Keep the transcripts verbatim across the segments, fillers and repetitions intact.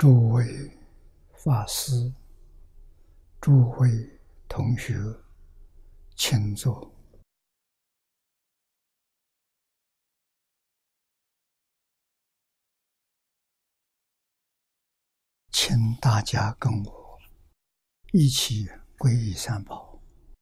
诸位法师、诸位同学，请坐。请大家跟我一起皈依三宝。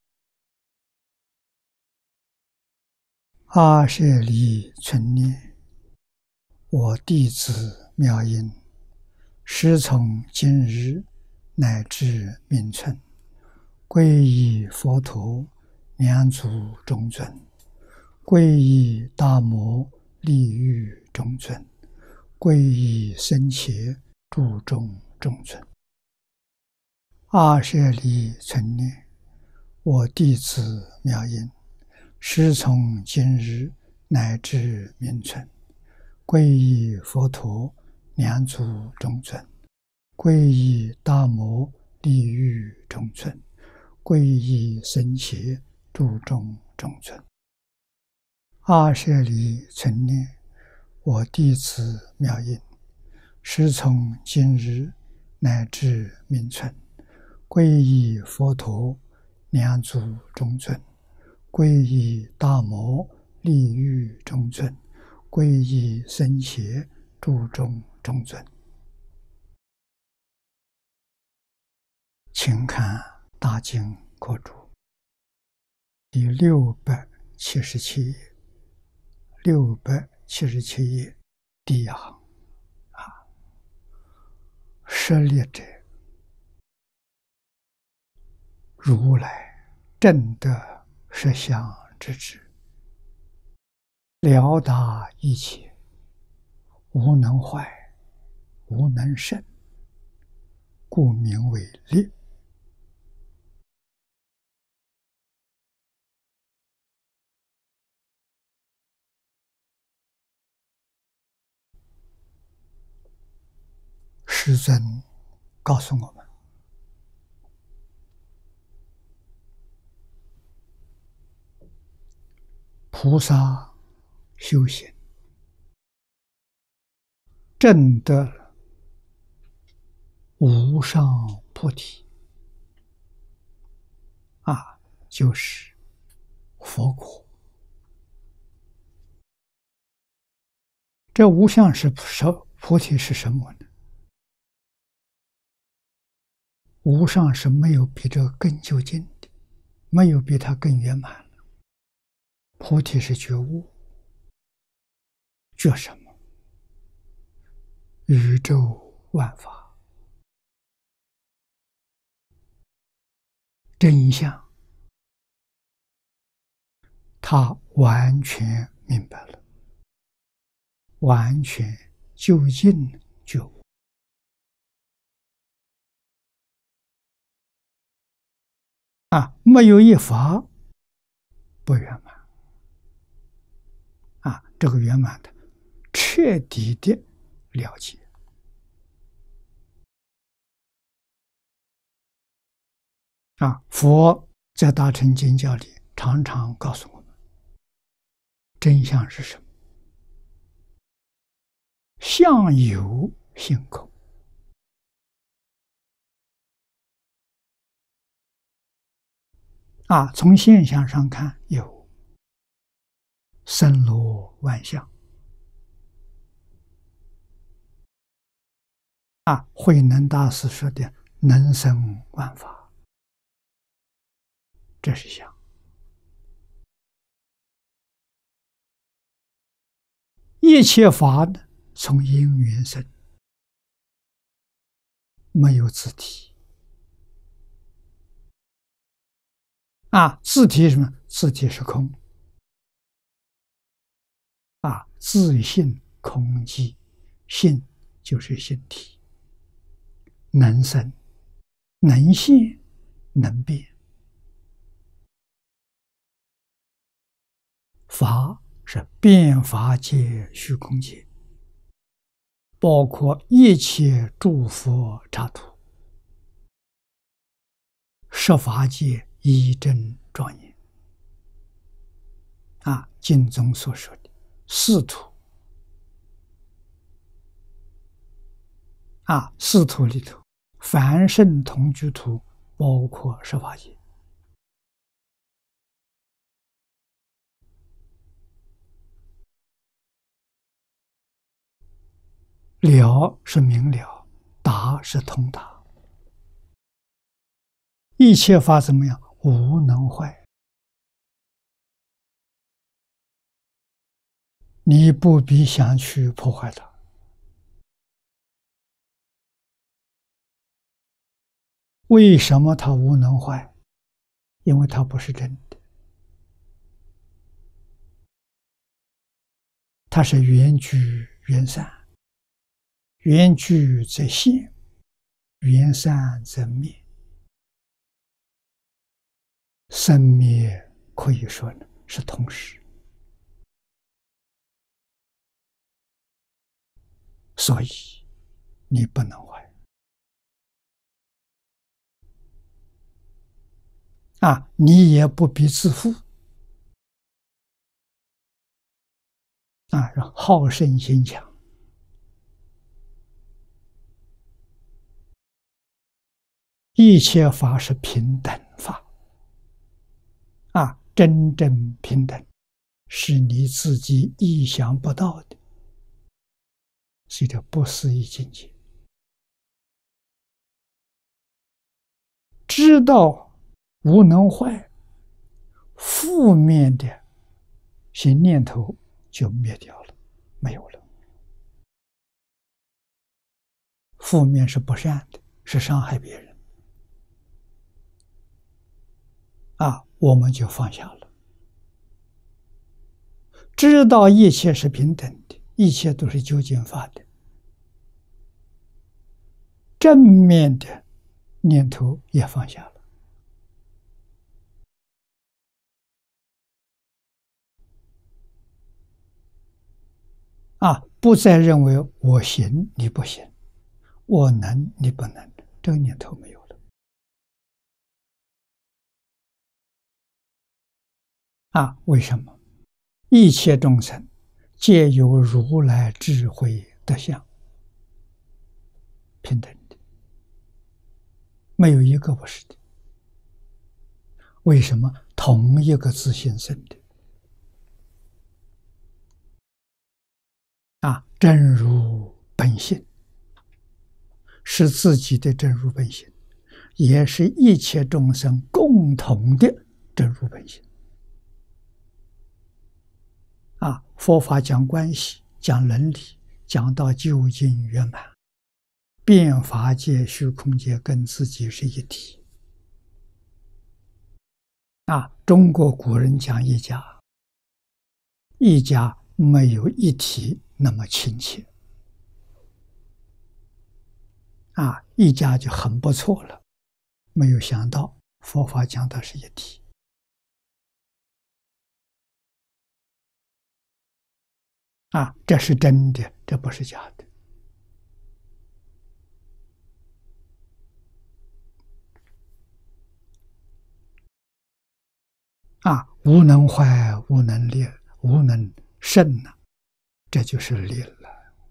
阿舍利存念，我弟子妙音，师从今日乃至命存，皈依佛陀，两足中尊；皈依大摩，利欲中尊；皈依僧伽，注中中尊。阿舍利存念，我弟子妙音，师从今日乃至命存，皈依佛陀，两足中尊；皈依大摩，利欲中尊；皈依僧伽，注中中尊。阿舍利存念，我弟子妙音，师从今日乃至命存，皈依佛陀，两足中尊；皈依大摩，利欲中尊；皈依僧伽，注中中尊。请看大经课注第六百七十七页，六百七十七页第一行啊，舍利者，如来正得实相之智，了达一切，无能坏，无能胜，故名为利。师尊告诉我们，菩萨修行证得了无上菩提啊，就是佛果。这无上是菩提是什么呢？无上是没有比这个更究竟的，没有比它更圆满了。菩提是觉悟，觉什么？宇宙万法真相，他完全明白了，完全究竟觉悟。啊，没有一法不圆满啊！这个圆满的彻底的了解啊！佛在大乘经教里常常告诉我们，真相是什么？相由性空。啊，从现象上看，有森罗万象。啊，慧能大师说的能生万法，这是相。一切法呢，从因缘生，没有自体。啊，自体是什么？自体是空。啊，自性空寂，性就是性体，能生，能现，能变。法是变法界、虚空界，包括一切诸佛刹土，十法界一真庄严。啊，经中所说的四土， 啊，四图里头，凡圣同居图包括十法界。了是明了，达是通达。一切法怎么样？无能坏。你不必想去破坏它。为什么它无能坏？因为它不是真的，它是缘聚缘散，缘聚则现，缘散则灭。生灭可以说呢是同时，所以你不能坏啊！你也不必自负啊，好胜心强。一切法是平等法啊，真正平等是你自己意想不到的，是一个不思议境界。知道无能坏，负面的些念头就灭掉了，没有了。负面是不善的，是伤害别人啊，我们就放下了。知道一切是平等的，一切都是究竟法的，正面的念头也放下了啊，不再认为我行你不行，我能你不能，这个念头没有了啊。为什么？一切众生皆有如来智慧德相，平等的，没有一个不是的。为什么？同一个自性生的啊，真如本性是自己的真如本性，也是一切众生共同的真如本性啊。佛法讲关系，讲伦理，讲到究竟圆满，变法界、虚空界跟自己是一体啊。中国古人讲一家，一家没有一体那么亲切啊，一家就很不错了。没有想到佛法讲的是一体啊，这是真的，这不是假的啊。无能坏，无能裂，无能胜呢，这就是裂了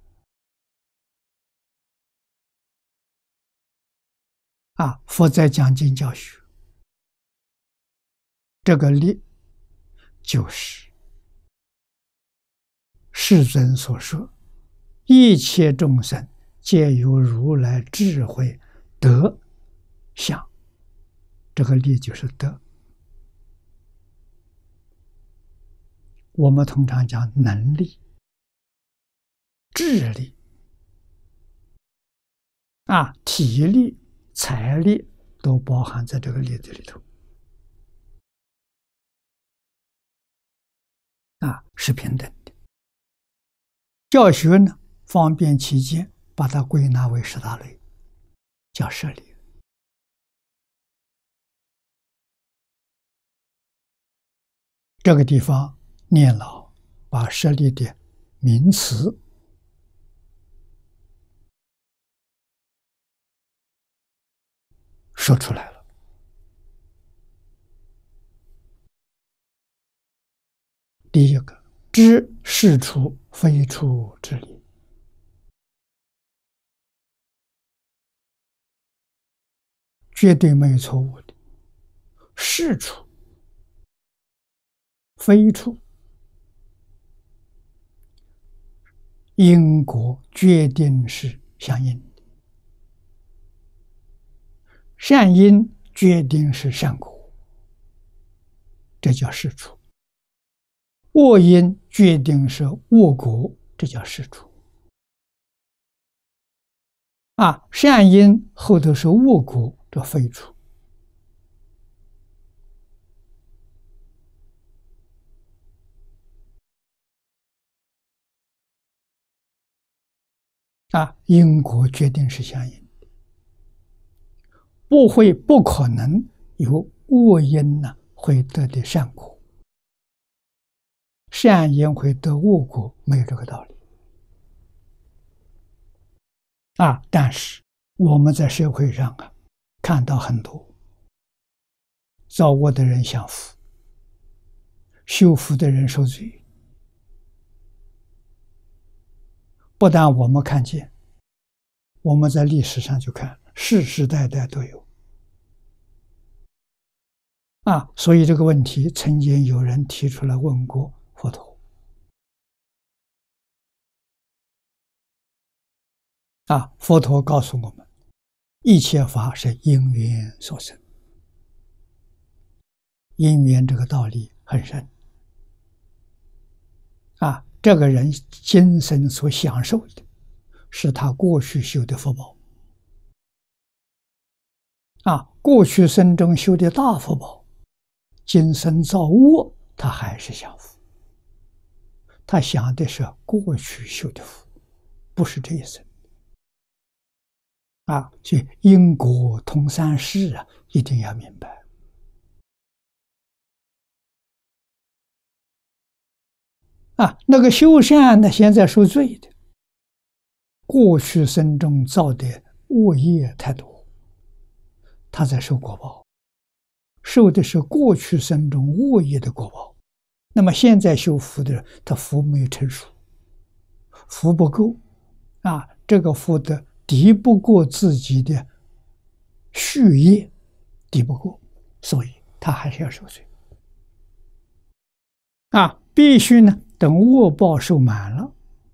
啊。佛在讲经教学，这个裂就是世尊所说，一切众生皆有如来智慧德相，这个力就是德。我们通常讲能力、智力啊、体力、财力都包含在这个例子里头啊，是平等的。教学呢，方便起见，把它归纳为十大类，叫舍利。这个地方念老把舍利的名词说出来了。第一个，知是处非处之理。 绝对没有错误的。是处、非处，因果决定是相应的，善因决定是善果，这叫是处；恶因决定是恶果，这叫是处。啊，善因后头是恶果，这非处。啊，因果决定是相应的，不会不可能有恶因呢会得的善果，善因会得恶果，没有这个道理。啊，但是我们在社会上啊，看到很多造恶的人享福，修福的人受罪。不但我们看见，我们在历史上就看，世世代代都有。啊，所以这个问题曾经有人提出来问过佛陀。啊，佛陀告诉我们，一切法是因缘所生。因缘这个道理很深。啊，这个人今生所享受的，是他过去修的福报。啊，过去生中修的大福报，今生造恶，他还是享福。他想的是过去修的福，不是这一生。啊，所以因果通三世啊，一定要明白。啊，那个修善呢，现在受罪的，过去生中造的恶业太多，他在受果报，受的是过去生中恶业的果报。那么现在修福的人，他福没有成熟，福不够，啊，这个福的敌不过自己的续业，敌不过，所以他还是要受罪。啊，必须呢，等恶报受满了，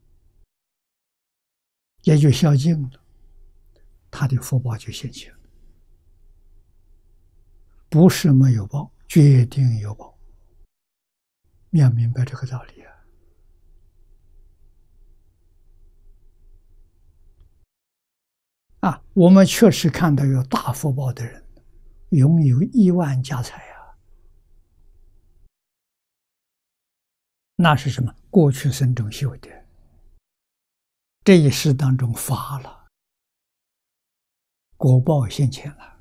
也就消尽了，他的福报就现前了。不是没有报，决定有报。你要明白这个道理啊！啊，我们确实看到有大福报的人，拥有亿万家财啊，那是什么？过去生中修的，这一世当中发了，果报现前了。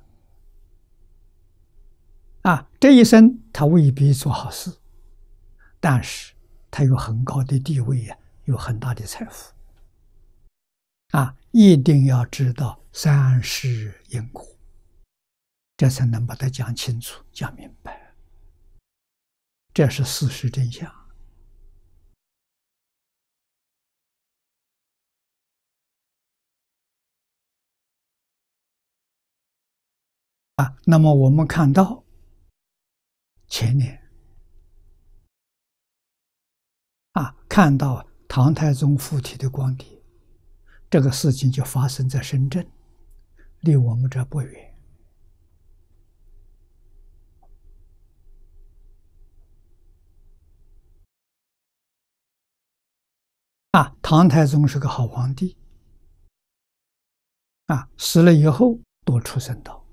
啊，这一生他未必做好事，但是他有很高的地位啊，有很大的财富。啊，一定要知道三世因果，这才能把它讲清楚、讲明白。这是事实真相。啊，那么我们看到前年啊，看到唐太宗附体的光碟，这个事情就发生在深圳，离我们这不远。啊，唐太宗是个好皇帝，啊，死了以后多出生道，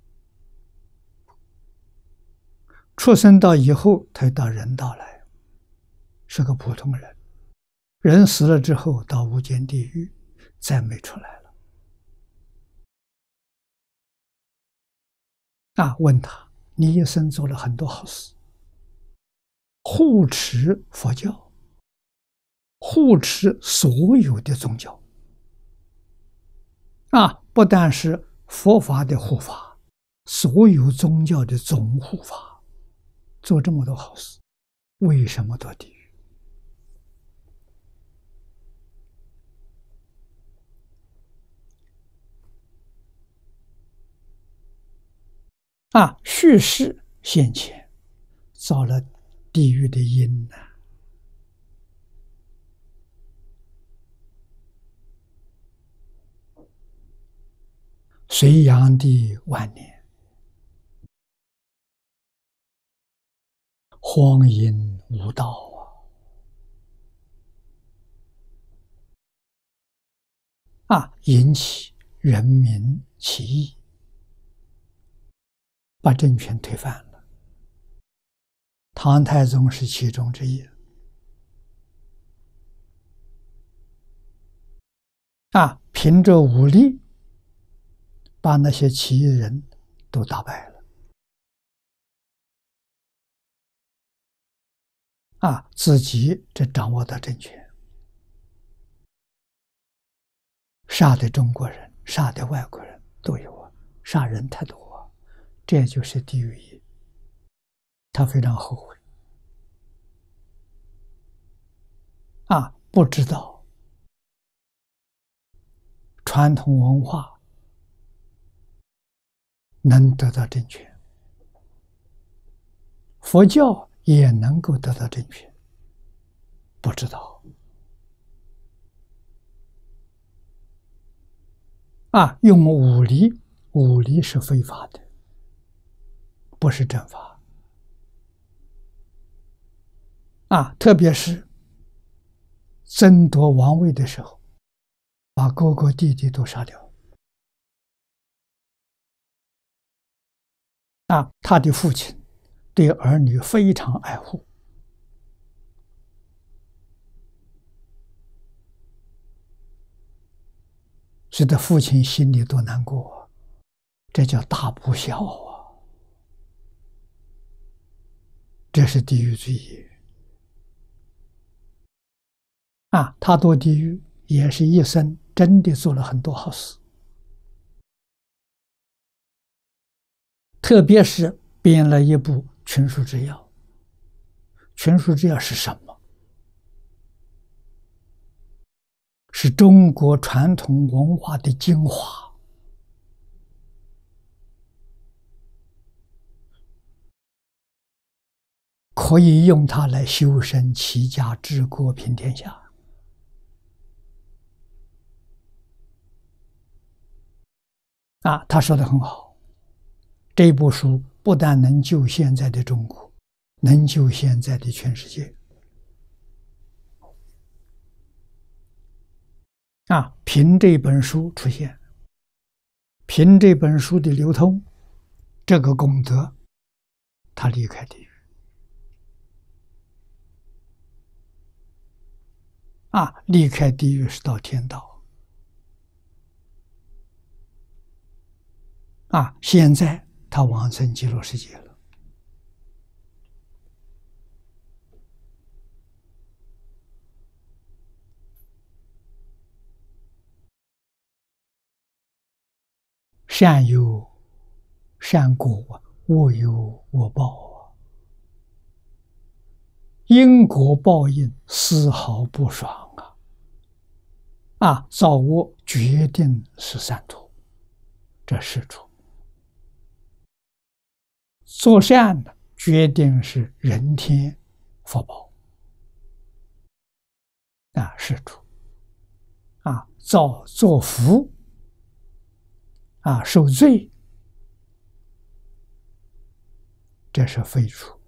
出生道以后他到人道来，是个普通人。人死了之后到无间地狱，再没出来了。啊，问他，你一生做了很多好事，护持佛教，护持所有的宗教。啊，不但是佛法的护法，所有宗教的总护法，做这么多好事，为什么堕地狱？ 啊，续世现前，造了地狱的因呢、隋炀帝晚年，荒淫无道啊，啊，引起人民起义，把政权推翻了。唐太宗是其中之一。啊，凭着武力，把那些起义人都打败了。啊，自己这掌握的政权，杀的中国人，杀的外国人都有啊，杀人太多啊，这就是地狱业。他非常后悔。啊，不知道传统文化能得到政权，佛教也能够得到政权，不知道。啊，用武力，武力是非法的，不是正法。啊，特别是争夺王位的时候，把哥哥弟弟都杀掉。啊，他的父亲对儿女非常爱护，使得父亲心里多难过，这叫大不孝啊！这是地狱罪业。啊，他堕地狱也是一生真的做了很多好事，特别是编了一部《群书治要》。《群书治要》是什么？是中国传统文化的精华，可以用它来修身齐家治国平天下。啊，他说的很好，这部书不但能救现在的中国，能救现在的全世界。啊，凭这本书出现，凭这本书的流通，这个功德，他离开地狱。啊，离开地狱是到天道。啊，现在他往生极乐世界了。善有善果，恶有恶报啊！因果报应丝毫不爽啊！啊，造恶决定是三途，这是处。做善的决定是人天福报，啊，是处。啊，造作福，啊，受罪，这是非处。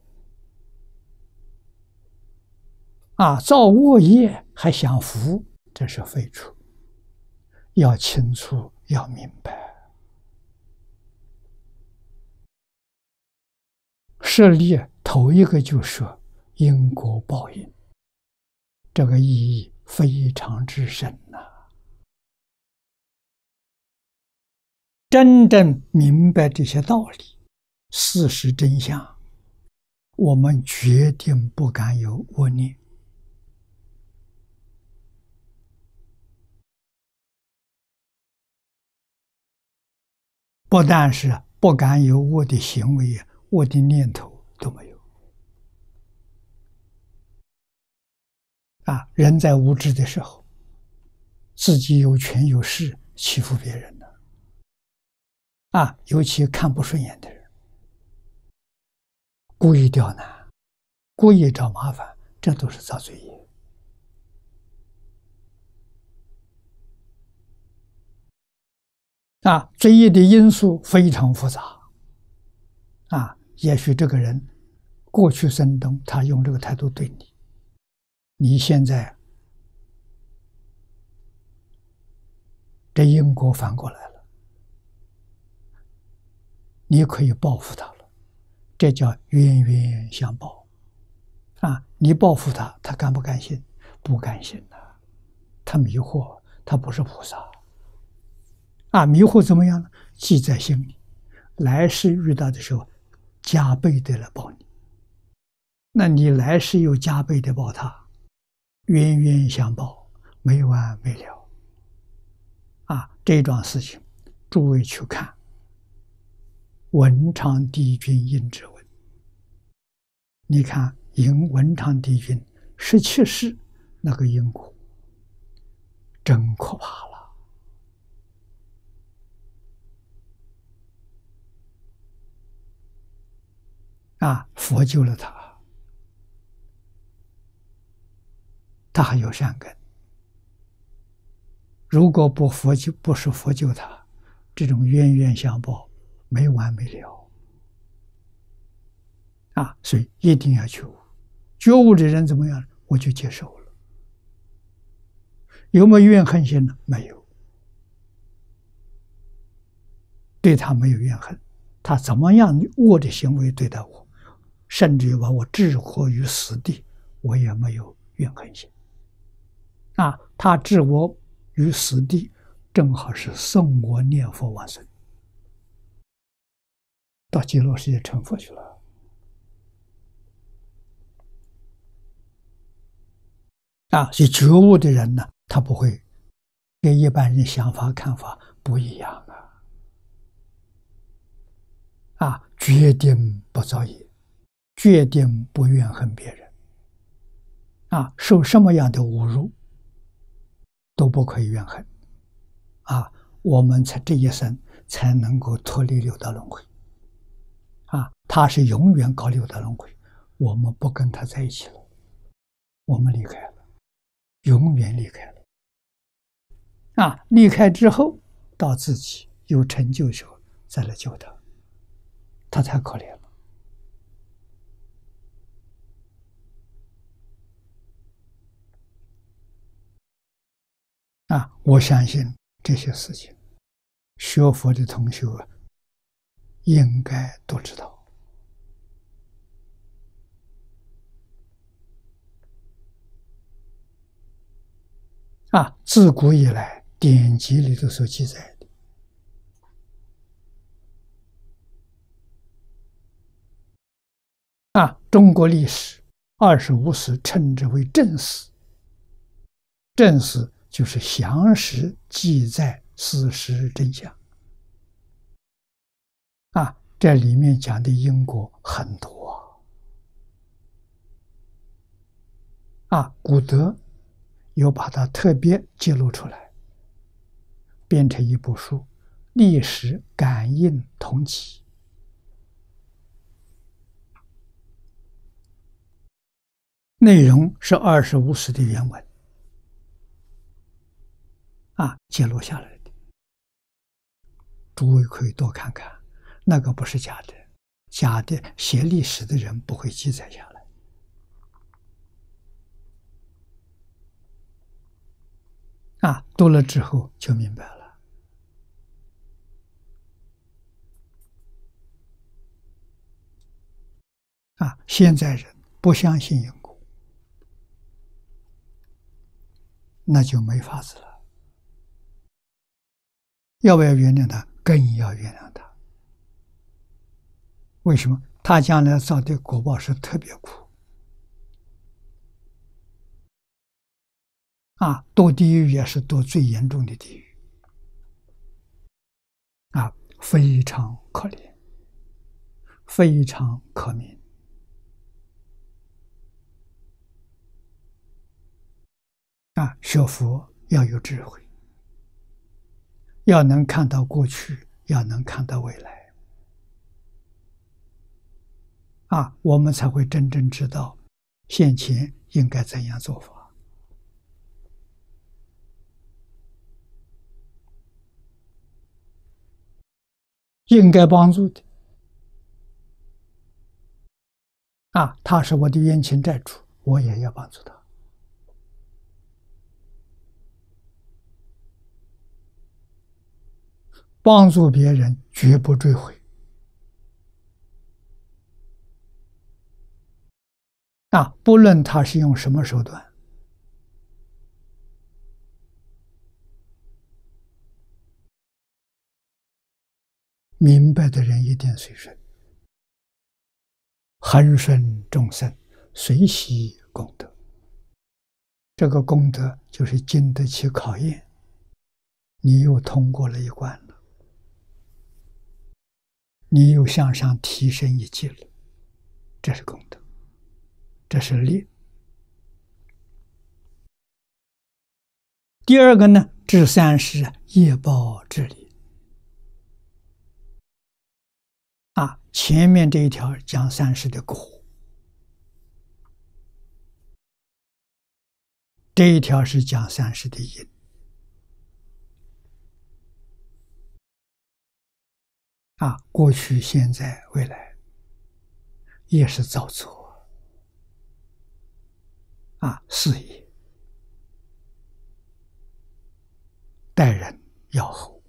啊，造恶业还享福，这是非处。要清楚，要明白。设立头一个就说因果报应，这个意义非常之深呐、啊。真正明白这些道理，事实真相，我们决定不敢有恶念。不但是不敢有恶的行为，恶的念头都没有。啊，人在无知的时候，自己有权有势欺负别人的，啊，尤其看不顺眼的人， 故意刁难，故意找麻烦，这都是造罪业。啊，罪业的因素非常复杂。啊，也许这个人过去生中他用这个态度对你，你现在这因果反过来了，你可以报复他了，这叫冤冤相报。啊，你报复他，他甘不甘心？不甘心的，他迷惑，他不是菩萨。啊，迷惑怎么样呢？记在心里，来世遇到的时候，加倍的来报你。那你来世又加倍的报他，冤冤相报，没完没了。啊，这桩事情，诸位去看《文昌帝君应之文》，你看迎文昌帝君十七世那个因果，真可怕了。啊，佛救了他，他还有善根。如果不佛救，不是佛救他，这种冤冤相报没完没了。啊，所以一定要觉悟。觉悟的人怎么样？我就接受了。有没有怨恨心呢？没有，对他没有怨恨。他怎么样恶的行为对待我，甚至于把我置活于死地，我也没有怨恨心。啊，他置我于死地，正好是送我念佛往生，到极乐世界成佛去了。啊，所以觉悟的人呢，他不会跟一般人想法看法不一样啊。啊，决定不造业，决定不怨恨别人。啊，受什么样的侮辱都不可以怨恨。啊，我们才这一生才能够脱离六道轮回。啊，他是永远搞六道轮回，我们不跟他在一起了，我们离开了，永远离开了。啊，离开之后，到自己有成就的时候再来救他，他太可怜了。啊，我相信这些事情，学佛的同学应该都知道。啊，自古以来典籍里头所记载的，啊，中国历史二十五史称之为正史，正史就是详实记载事实真相。啊，这里面讲的因果很多啊，古德有把它特别记录出来，编成一部书《历史感应统集》。内容是二十五史的原文啊，记录下来的，诸位可以多看看，那个不是假的，假的写历史的人不会记载下来。啊，读了之后就明白了。啊，现在人不相信因果，那就没法子了。要不要原谅他？更要原谅他。为什么？他将来造的果报是特别苦。啊，堕地狱也是堕最严重的地狱。啊，非常可怜，非常可悯。啊，学佛要有智慧，要能看到过去，要能看到未来。 啊，我们才会真正知道现前应该怎样做法。应该帮助的啊，他是我的冤亲债主，我也要帮助他。帮助别人绝不追悔啊！不论他是用什么手段，明白的人一定随顺，恒顺众生，随喜功德。这个功德就是经得起考验，你又通过了一关了，你又向上提升一级了，这是功德，这是力。第二个呢，至三是业报治理啊。前面这一条讲三世的果，这一条是讲三世的因啊。过去、现在、未来也是造作啊，事业待人要厚，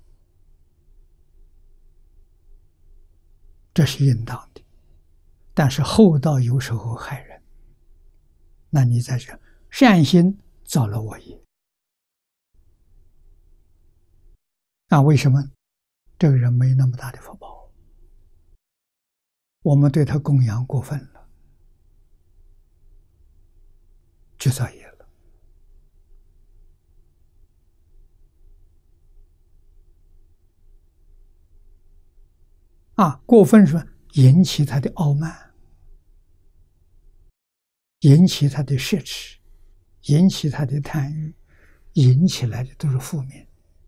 这是应当的。但是厚道有时候害人，那你在这善心造了恶业，那为什么这个人没那么大的福报？我们对他供养过分了，就造业了啊！过分说引起他的傲慢，引起他的奢侈，引起他的贪欲，引起来的都是负面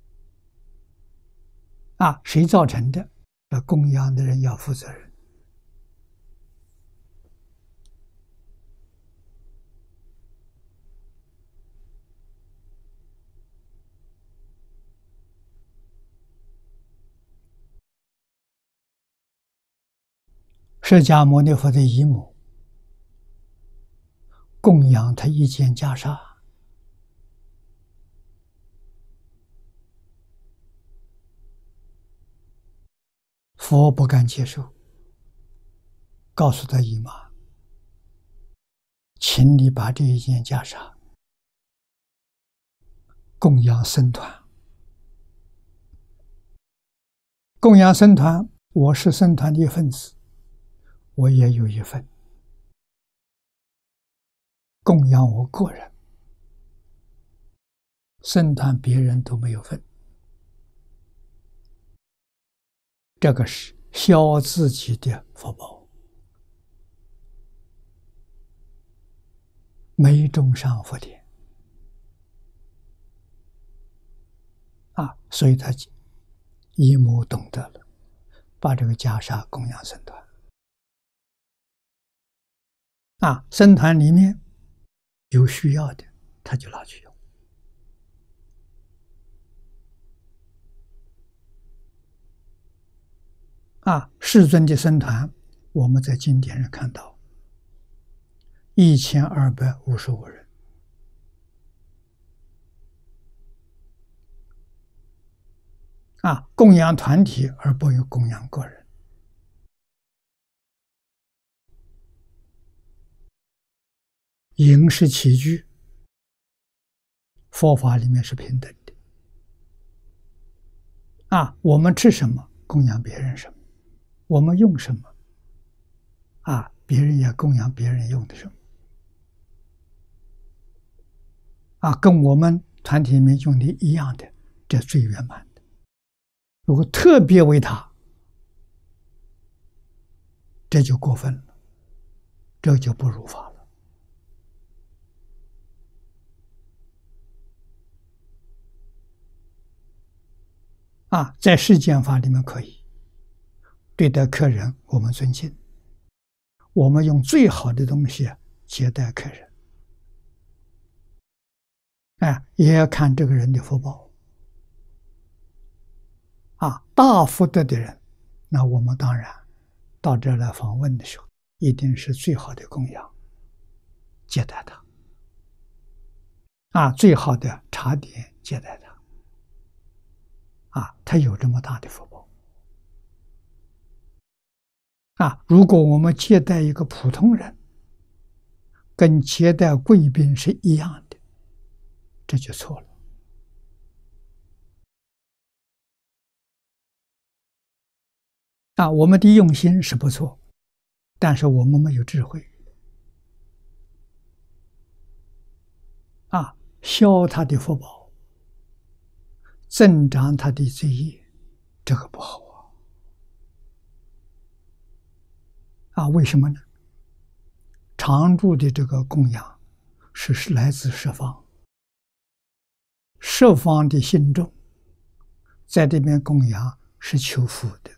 啊！谁造成的？那供养的人要负责任。释迦牟尼佛的姨母供养他一件袈裟，佛不敢接受，告诉他姨妈，请你把这一件袈裟供养僧团。供养僧团，我是僧团的一份子，我也有一份。供养我个人，僧团别人都没有份，这个是消自己的福报，没种上福田啊！所以他姨母懂得了，把这个袈裟供养僧团啊，僧团里面有需要的，他就拿去用啊。世尊的僧团，我们在经典上看到一千二百五十五人啊，供养团体而不用供养个人。饮食起居，佛法里面是平等的啊。我们吃什么，供养别人什么；我们用什么，啊，别人也供养别人用的什么。啊，跟我们团体里面用的一样的，这最圆满的。如果特别为他，这就过分了，这就不如法了。啊，在世间法里面可以对待客人，我们尊敬； 我们用最好的东西接待客人，哎，也要看这个人的福报。啊，大福德的人，那我们当然到这儿来访问的时候，一定是最好的供养，接待他。啊，最好的茶点接待他。啊，他有这么大的福报。啊，如果我们接待一个普通人，跟接待贵宾是一样的，这就错了。啊，我们的用心是不错，但是我们没有智慧。啊，消他的福报，增长他的罪业，这个不好啊！啊，为什么呢？常住的这个供养是是来自十方，十方的信众在这边供养是求福的。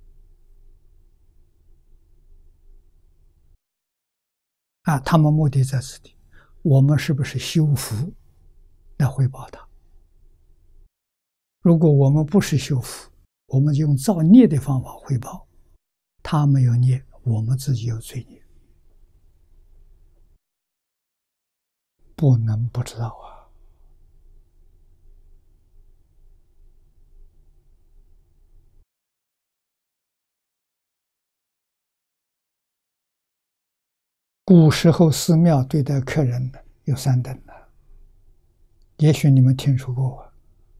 啊，他们目的在此地，我们是不是修福来回报他？如果我们不是修福，我们就用造孽的方法回报，他没有孽，我们自己有罪孽，不能不知道啊。古时候寺庙对待客人有三等的，也许你们听说过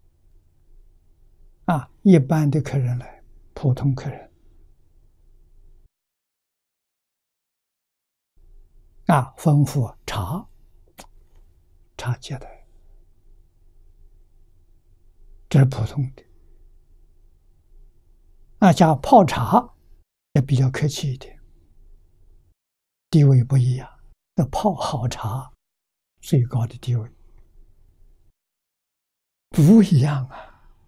啊。一般的客人来，普通客人啊，吩咐茶，茶接待，这是普通的。那叫泡茶，也比较客气一点，地位不一样。那泡好茶，最高的地位不一样啊。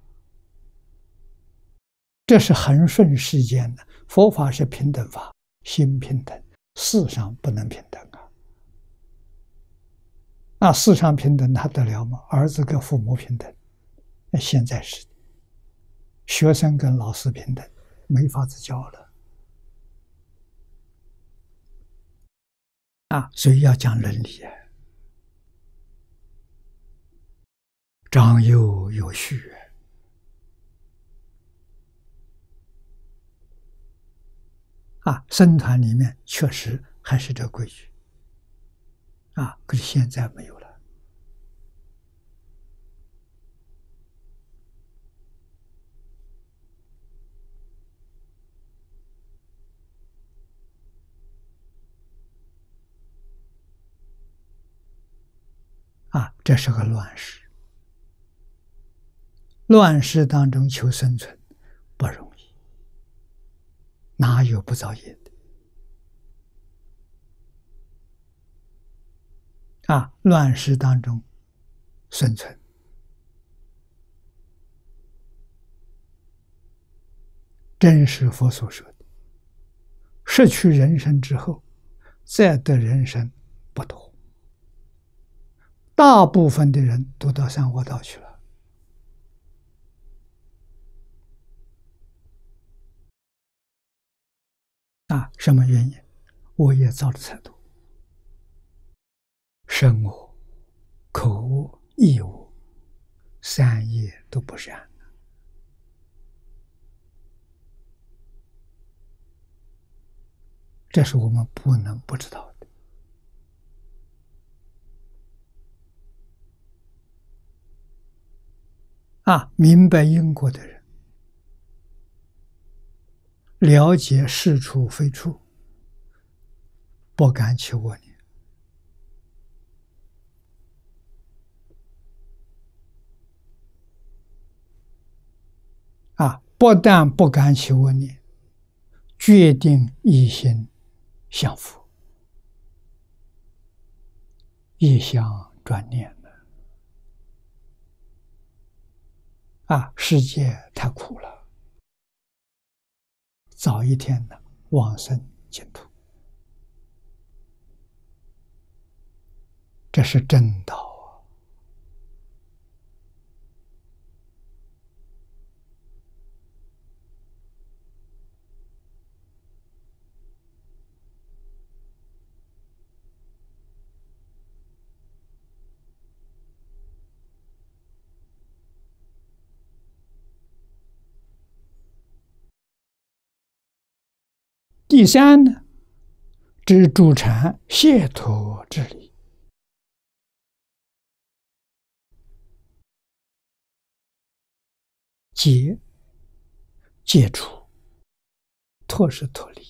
这是恒顺世间的佛法是平等法，心平等，事上不能平等啊。那世上平等他得了吗？儿子跟父母平等，那现在是学生跟老师平等，没法子教了啊！所以要讲伦理啊，长幼有序啊。僧团里面确实还是这规矩啊，可是现在没有了。啊，这是个乱世，乱世当中求生存不容易，哪有不造业的？啊，乱世当中生存，真是佛所说的，失去人身之后，再得人身不多。大部分的人都到三恶道去了。啊，什么原因？恶业造的太多，身恶、口恶、意恶，三业都不善。这是我们不能不知道的。啊，明白因果的人，了解是处非处，不敢起恶念。啊，不但不敢起恶念，决定一心向佛，一向转念了。啊，世界太苦了，早一天呢往生净土。 这是正道。第三呢，知助禅解脱之理。解，解除；脱是脱离。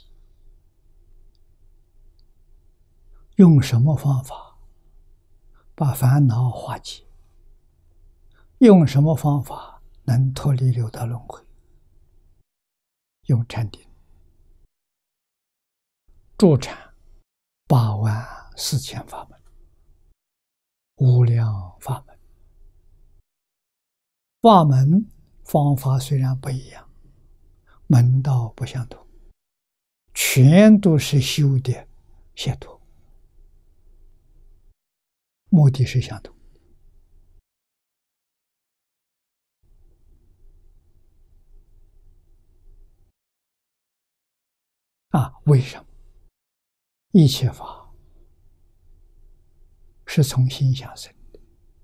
用什么方法把烦恼化解？用什么方法能脱离六道轮回？用禅定。助禅八万四千法门，无量法门。法门方法虽然不一样，门道不相同，全都是修的解脱，目的是相同。啊，为什么？一切法是从心想生的，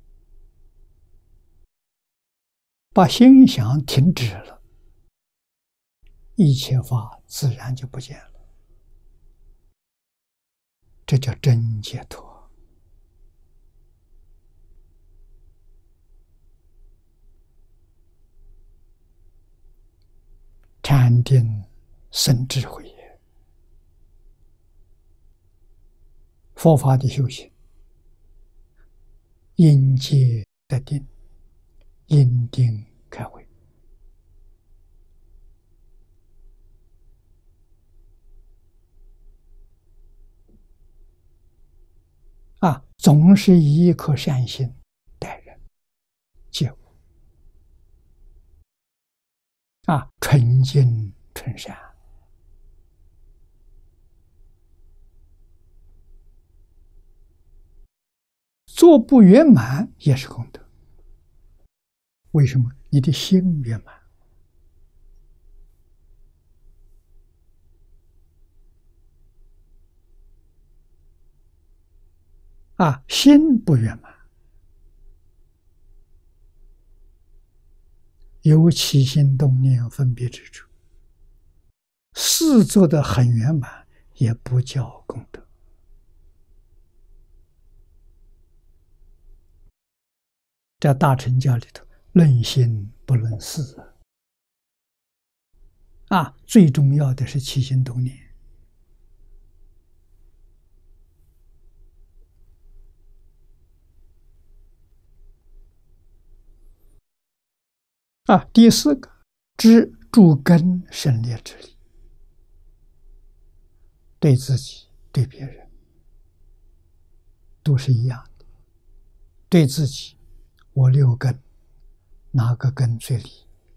把心想停止了，一切法自然就不见了。这叫真解脱。禅定生智慧也。佛法的修行，因戒得定，因定开慧。啊，总是以一颗善心待人接物。啊，纯净纯善。做不圆满也是功德。为什么？你的心圆满。啊，心不圆满，有起心动念分别之处，事做得很圆满，也不叫功德。在大乘教里头，论心不论事啊，最重要的是起心动念。啊，第四个，知诸根生灭之理，对自己、对别人都是一样的。对自己，我六根，哪个根最利？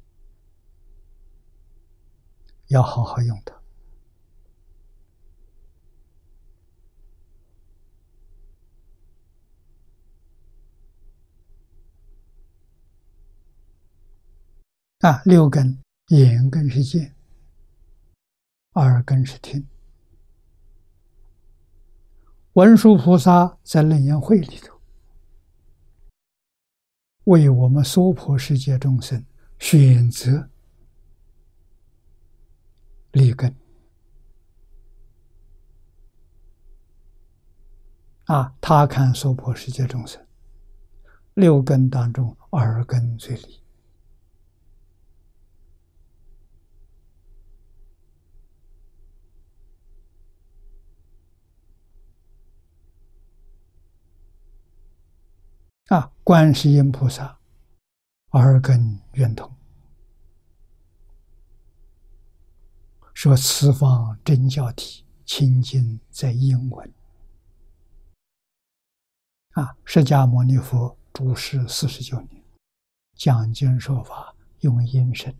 要好好用它。啊，六根，眼根是见，耳根是听。文殊菩萨在楞严会里头，为我们娑婆世界众生选择立根。啊，他看娑婆世界众生，六根当中耳根最利。啊，观世音菩萨耳根圆通，说此方真教体清净在音闻。啊，释迦牟尼佛住世四十九年，讲经说法用音声。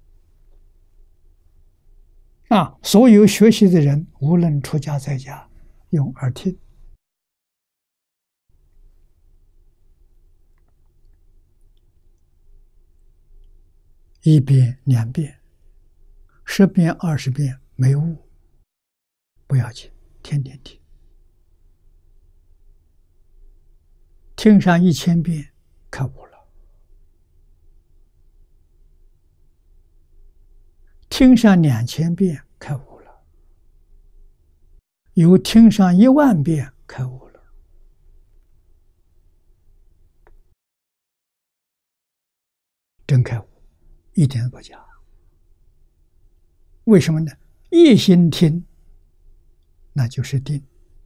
啊，所有学习的人，无论出家在家，用耳听。 一遍、两遍、十遍、二十遍没悟，不要紧，天天听。听上一千遍，开悟了；听上两千遍，开悟了；有听上一万遍，开悟了。真开悟，一点不假。为什么呢？一心听，那就是定，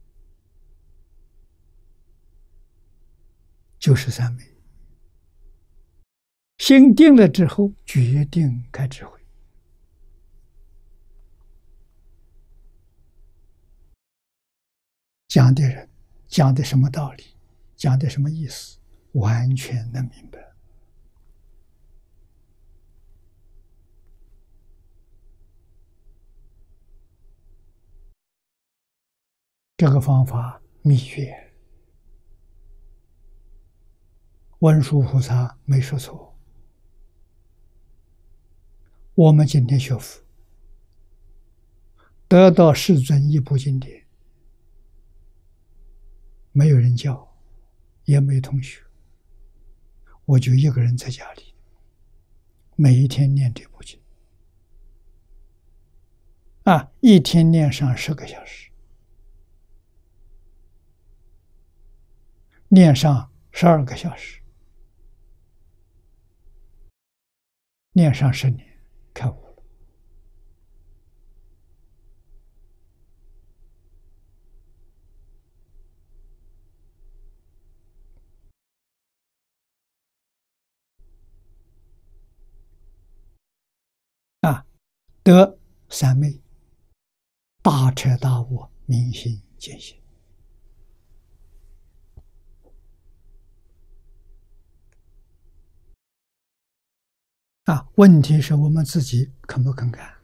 就是三昧。心定了之后，决定开智慧。讲的人讲的什么道理，讲的什么意思，完全能明白。这个方法秘诀，文殊菩萨没说错。我们今天学佛，得到世尊一部经典，没有人教，也没同学，我就一个人在家里，每一天念这部经，啊，一天念上十个小时，念上十二个小时，念上十年，开悟了。啊，得三昧，大彻大悟，明心见性。啊，问题是我们自己肯不肯干？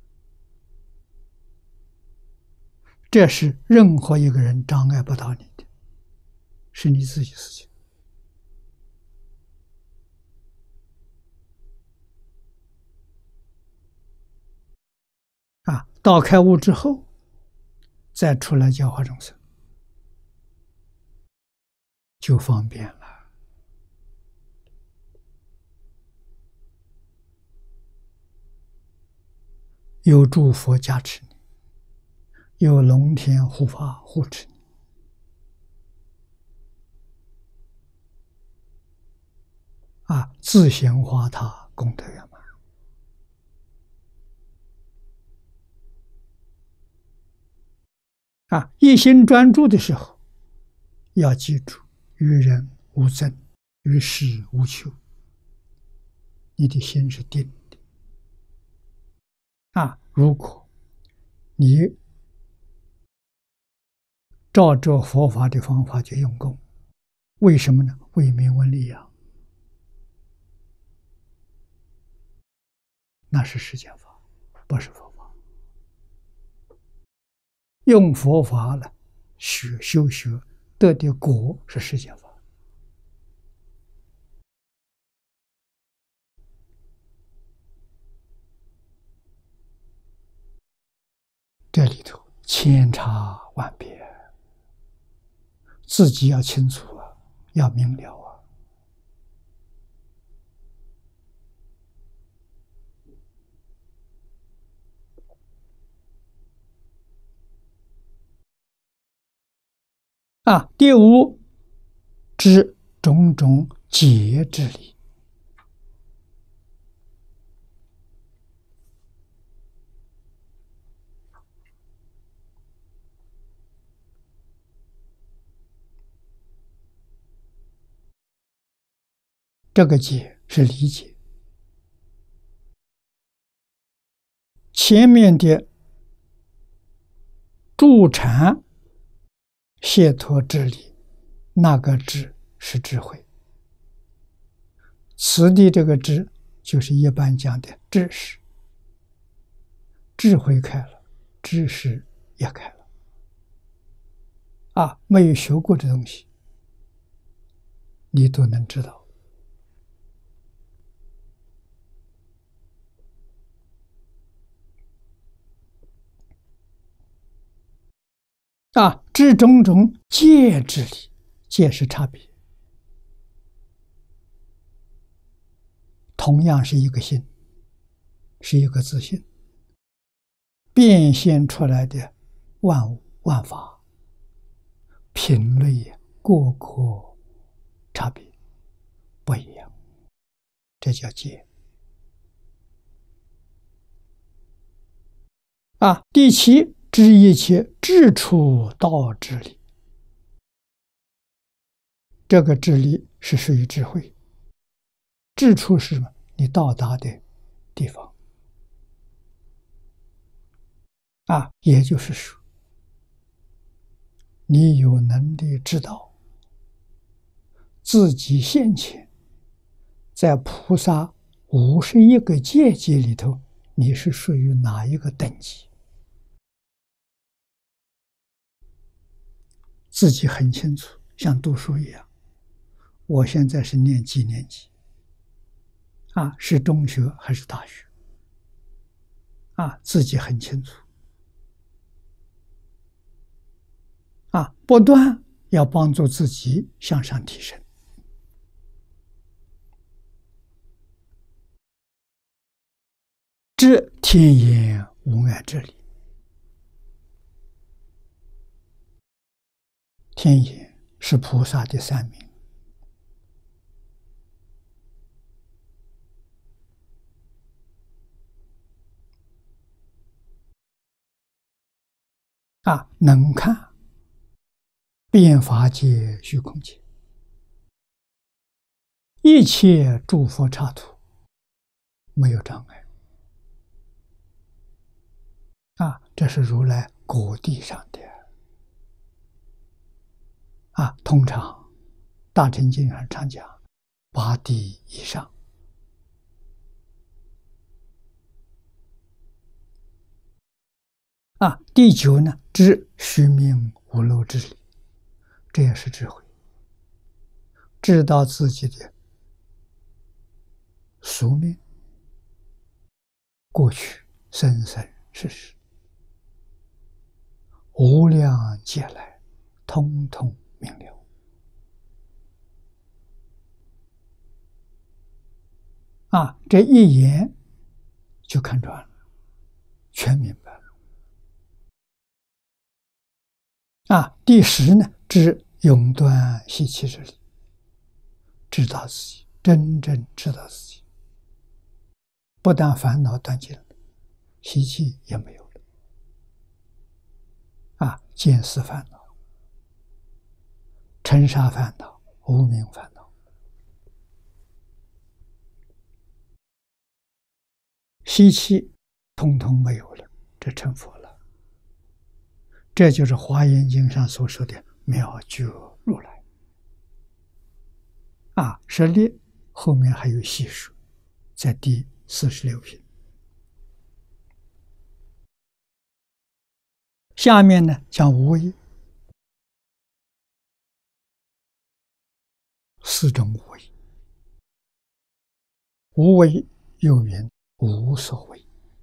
这是任何一个人障碍不到你的，是你自己的事情。啊，到开悟之后，再出来教化众生，就方便了。有诸佛加持你，有龙天护法护持你，啊，自行化他，功德圆满。啊，一心专注的时候，要记住：与人无争，与事无求。你的心是定的。啊，如果你照着佛法的方法去用功，为什么呢？为名闻利养，那是世间法，不是佛法。用佛法了，学修学得的果是世间法。这里头千差万别，自己要清楚啊，要明了啊。啊，第五，知种种解之理。这个解是理解，前面的助禅解脱之理，那个智是智慧，此地这个智就是一般讲的知识，智慧开了，知识也开了。啊，没有学过的东西，你都能知道。 啊，知种种戒之理，戒是差别，同样是一个心，是一个自信，变现出来的万物万法，品类各个差别不一样，这叫戒。啊，第七，知一切智处道之理。这个智理是属于智慧，智处是什么？你到达的地方。啊，也就是说，你有能力知道自己现前在菩萨五十一个阶级里头，你是属于哪一个等级？自己很清楚，像读书一样。我现在是念几年级？啊，是中学还是大学？啊，自己很清楚。啊，不断要帮助自己向上提升。知天眼无碍之理。天眼是菩萨的三名。啊，能看变法界、虚空界，一切诸佛刹土没有障碍。啊，这是如来果地上的。啊，通常大乘经上常讲八地以上。啊，第九呢，知虚名无漏之理，这也是智慧，知道自己的宿命、过去、生生世世、无量劫来，通通明了。啊，这一眼就看穿了，全明白了。啊，第十呢，知永断习气之理，知道自己，真正知道自己，不但烦恼断尽了，习气也没有了。啊，见思烦恼、尘沙烦恼、无明烦恼，习气通通没有了，这成佛了。这就是《华严经》上所说的妙觉如来。啊，舍利后面还有细说，在第四十六品。下面呢讲无为，四种无为。无为又云无所谓。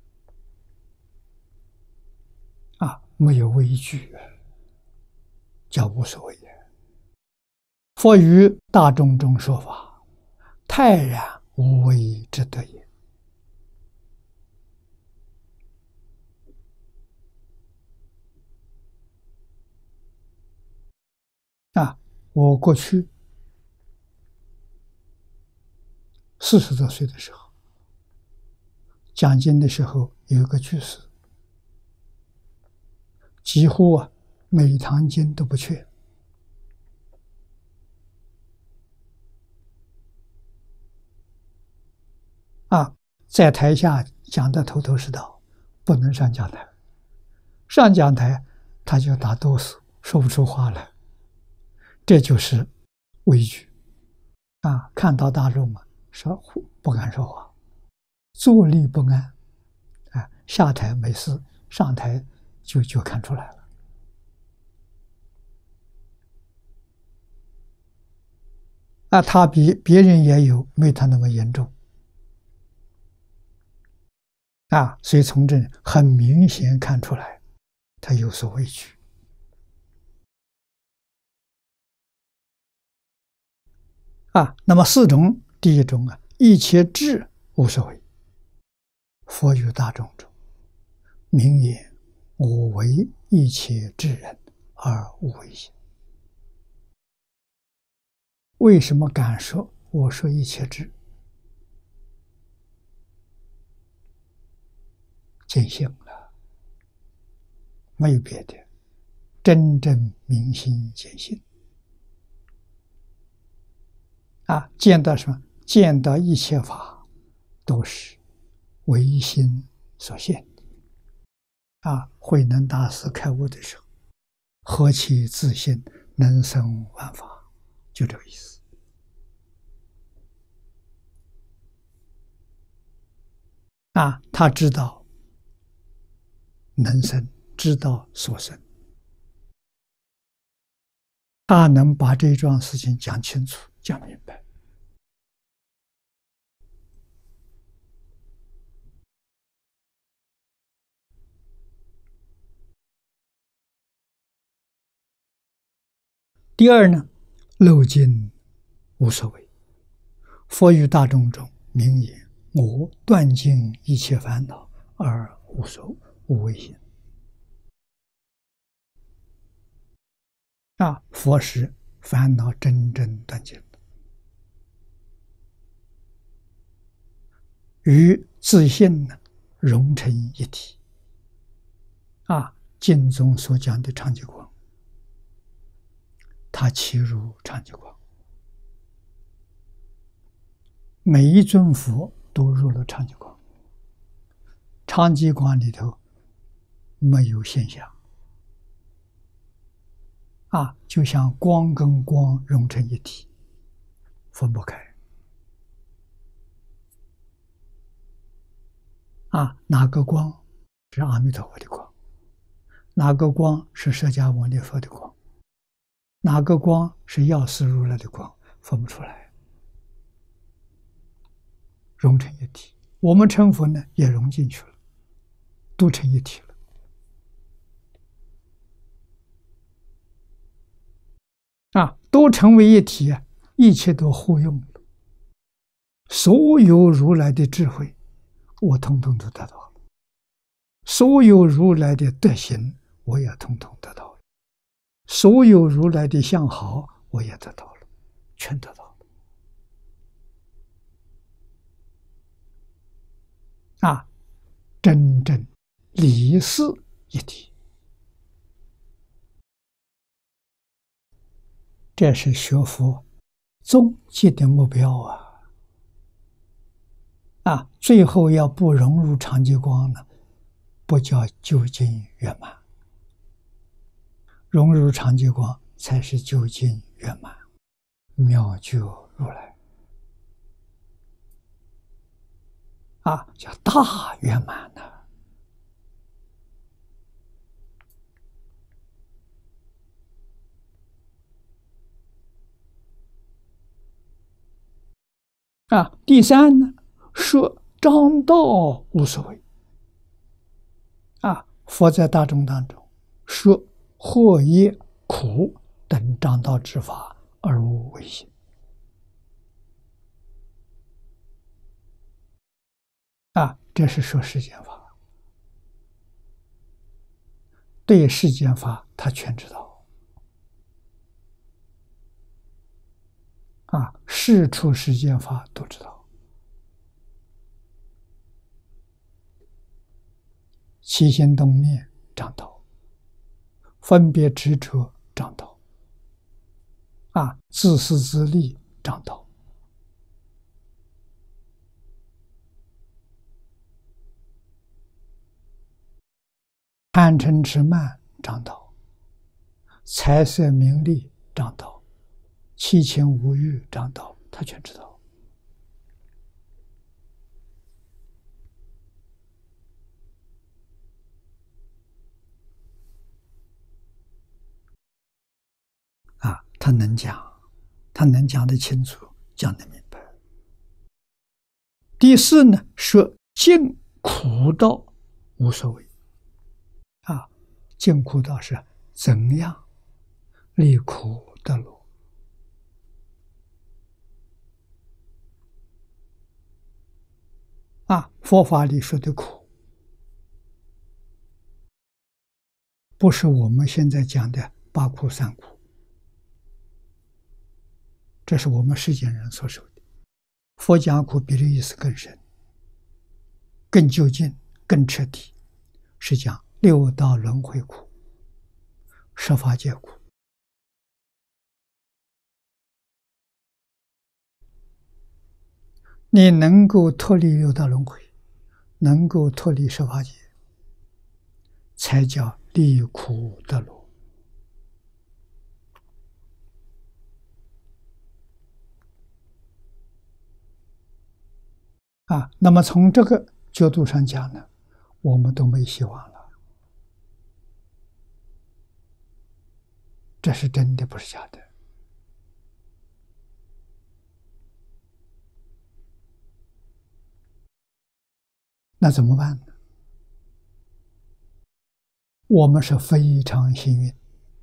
啊，没有畏惧，叫无所谓。佛于大众中说法，泰然无为之德也。啊，我过去四十多岁的时候，讲经的时候有一个居士，几乎啊每一堂经都不缺。啊，在台下讲得头头是道，不能上讲台。上讲台他就打哆嗦，说不出话来。这就是畏惧。啊，看到大众嘛，说不敢说话，坐立不安。啊，下台没事，上台就就看出来了。啊，他比别人也有，没他那么严重。啊，所以从这很明显看出来，他有所畏惧。 啊。那么四种，第一种啊，一切智无所谓。佛于大众中，名言：我为一切智人，而无为也。为什么敢说我说一切智？见性了，没有别的，真正明心见性啊！见到什么？见到一切法都是唯心所现的啊！慧能大师开悟的时候，何其自信，能生万法，就这个意思啊！他知道能生，知道所生，他能把这桩事情讲清楚、讲明白。第二呢，漏尽无所谓。佛于大众中，名言：我断尽一切烦恼，而无所无为心。啊，佛是烦恼真正断尽的，与自信呢融成一体。啊，经中所讲的常寂光，它其如常寂光，每一尊佛都入了常寂光。常寂光里头没有现象，啊，就像光跟光融成一体，分不开。啊，哪个光是阿弥陀佛的光？哪个光是释迦牟尼佛的光？哪个光是药师如来的光？分不出来，融成一体。我们成佛呢，也融进去了，都成一体了。啊，都成为一体啊，一切都互用了。所有如来的智慧，我统统都得到了；所有如来的德行，我也统统得到了；所有如来的相好，我也得到了，全得到了。啊，真正理事一体，这是学佛终极的目标啊！啊，最后要不融入常寂光呢，不叫究竟圆满。融入常寂光才是究竟圆满，妙觉如来啊，叫大圆满呢。啊，第三呢，说张道无所谓。啊，佛在大众当中说祸业苦等张道之法而无为心。啊，这是说世间法，对世间法他全知道。啊，事出世间法都知道。起心动念张道，分别执着张道，啊，自私自利张道，贪嗔痴慢张道，财色名利张道，七情五欲张道，他全知道。啊，他能讲，他能讲得清楚，讲得明白。第四呢，说尽苦道无所谓。啊，尽苦道是怎样离苦得乐。 啊，佛法里说的苦，不是我们现在讲的八苦三苦，这是我们世间人所说的。佛讲苦比这意思更深、更究竟、更彻底，是讲六道轮回苦、十法界苦。你能够脱离六道轮回，能够脱离十法界，才叫离苦得乐。啊，那么从这个角度上讲呢，我们都没希望了。这是真的，不是假的。那怎么办呢？我们是非常幸运，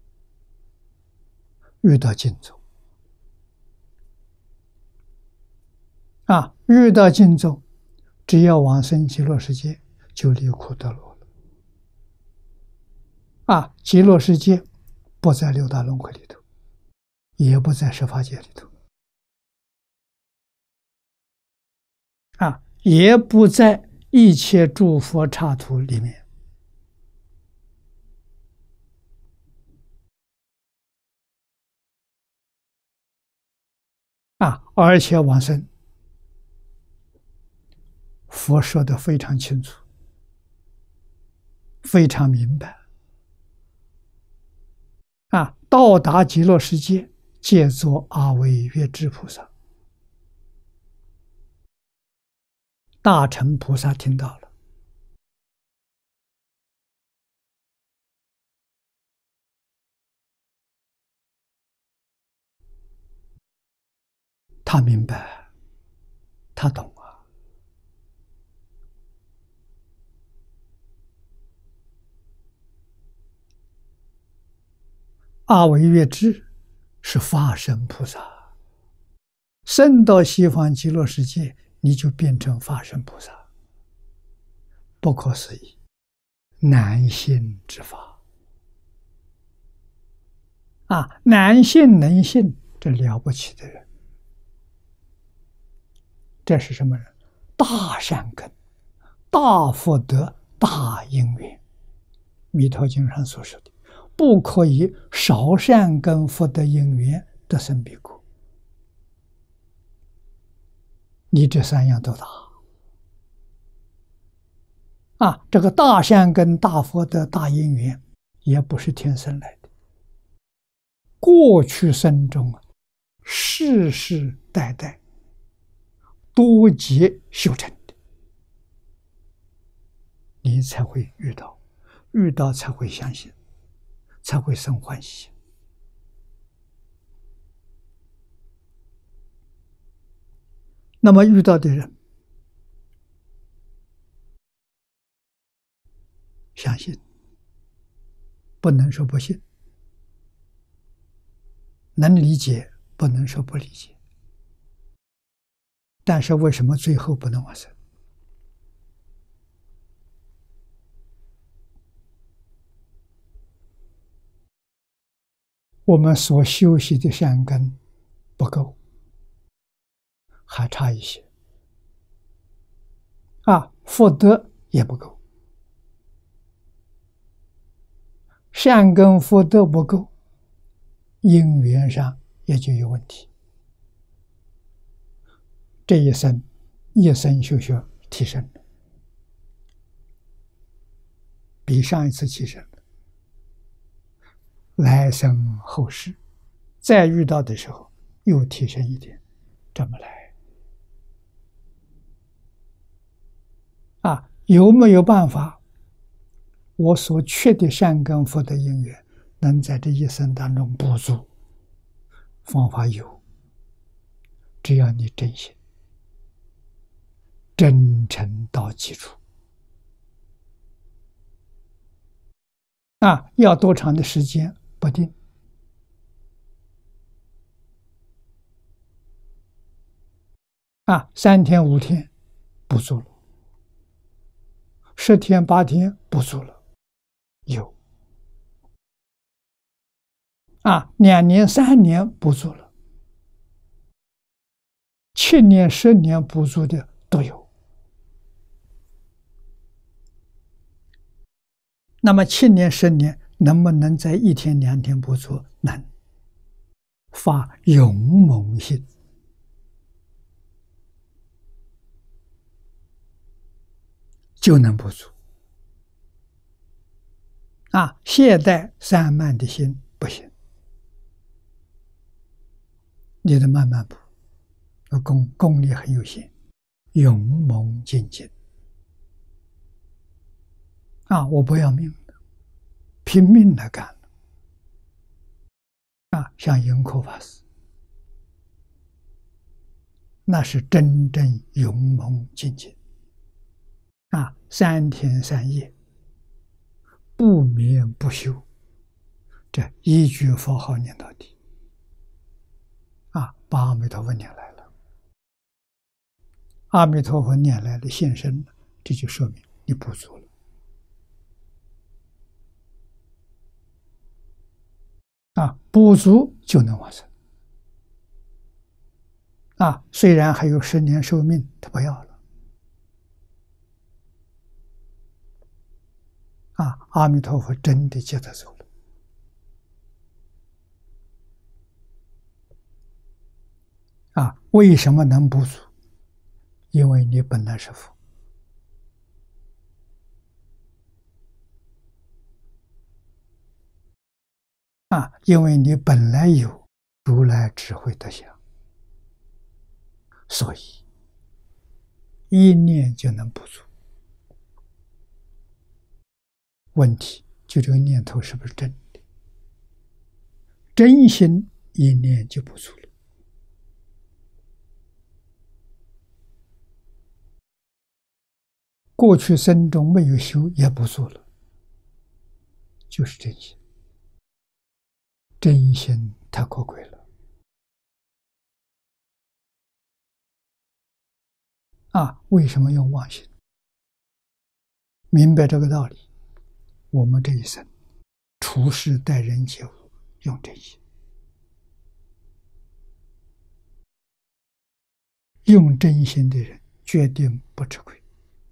遇到净宗啊，遇到净宗，只要往生极乐世界，就离苦得乐了。啊，极乐世界不在六道轮回里头，也不在十法界里头，啊，也不在一切诸佛刹土里面。啊，而且往生，佛说的非常清楚，非常明白。啊，到达极乐世界，皆作阿惟越致菩萨。大乘菩萨听到了，他明白，他懂啊。阿惟越致是法身菩萨，升到西方极乐世界，你就变成法身菩萨，不可思议，难信之法啊！难信能信，这了不起的人，这是什么人？大善根、大福德、大因缘。弥陀经上所说的，不可以少善根福德因缘得生彼国。你这三样都大啊！这个大善根、大福德、大因缘，也不是天生来的，过去生中世世代代多劫修成的，你才会遇到，遇到才会相信，才会生欢喜。那么遇到的人相信，不能说不信；能理解，不能说不理解。但是为什么最后不能往生？我们所修习的善根不够，还差一些啊，福德也不够，善根福德不够，因缘上也就有问题。这一生一生修学提升了，比上一次提升了，来生后世再遇到的时候又提升一点，这么来啊？有没有办法我所缺的善根福德因缘能在这一生当中补足？方法有，只要你真心真诚到基础啊，要多长的时间不定啊，三天五天不足了， 十天八天不做了，有。啊，两年三年不做了，七年十年不做的都有。那么七年十年能不能在一天两天不做？能。发勇猛心，就能不做。啊，懈怠散漫的心不行，你得慢慢补。功功力很有限，勇猛精进。啊，我不要命了，拼命的干了。啊，像盈科法师，那是真正勇猛精进。啊，三天三夜不眠不休，这一句佛号念到底。啊，把阿弥陀佛念来了，阿弥陀佛念来了，现身了，这就说明你不足了。啊，不足就能往生。啊，虽然还有十年寿命，他不要了。啊，阿弥陀佛真的接他走了。啊，为什么能不足？因为你本来是佛。啊，因为你本来有如来智慧德相，所以一念就能不足。问题就这个念头是不是真的？真心一念就不足了。过去生中没有修也不足了，就是真心。真心太可贵了。啊，为什么用妄心？明白这个道理，我们这一生处事待人接物用真心，用真心的人决定不吃亏。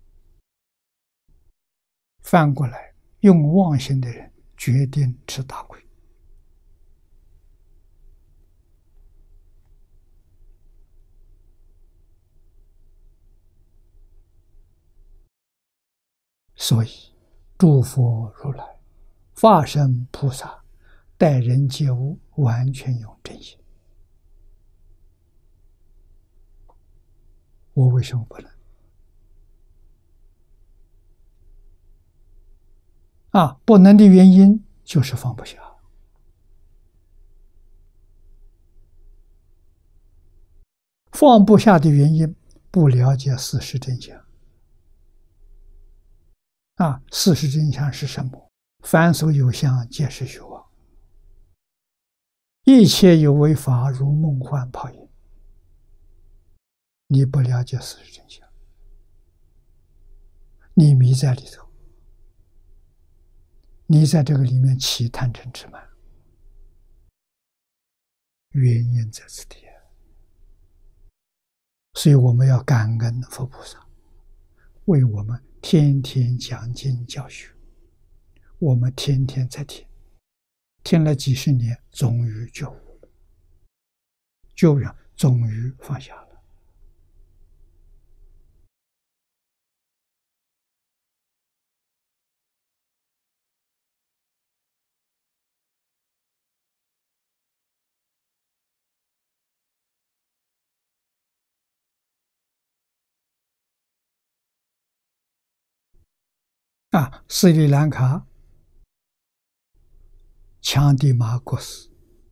反过来，用妄心的人决定吃大亏。所以，诸佛如来、法身菩萨待人接物完全用真心。我为什么不能？啊，不能的原因就是放不下。放不下的原因，不了解事实真相。啊，事实真相是什么？凡所有相，皆是虚妄。一切有为法，如梦幻泡影。你不了解事实真相，你迷在里头，你在这个里面起贪嗔痴慢，原因在此地。所以我们要感恩佛菩萨，为我们天天讲经教学，我们天天在听，听了几十年，终于觉悟了，觉悟终于放下了。啊，斯里兰卡强地马国师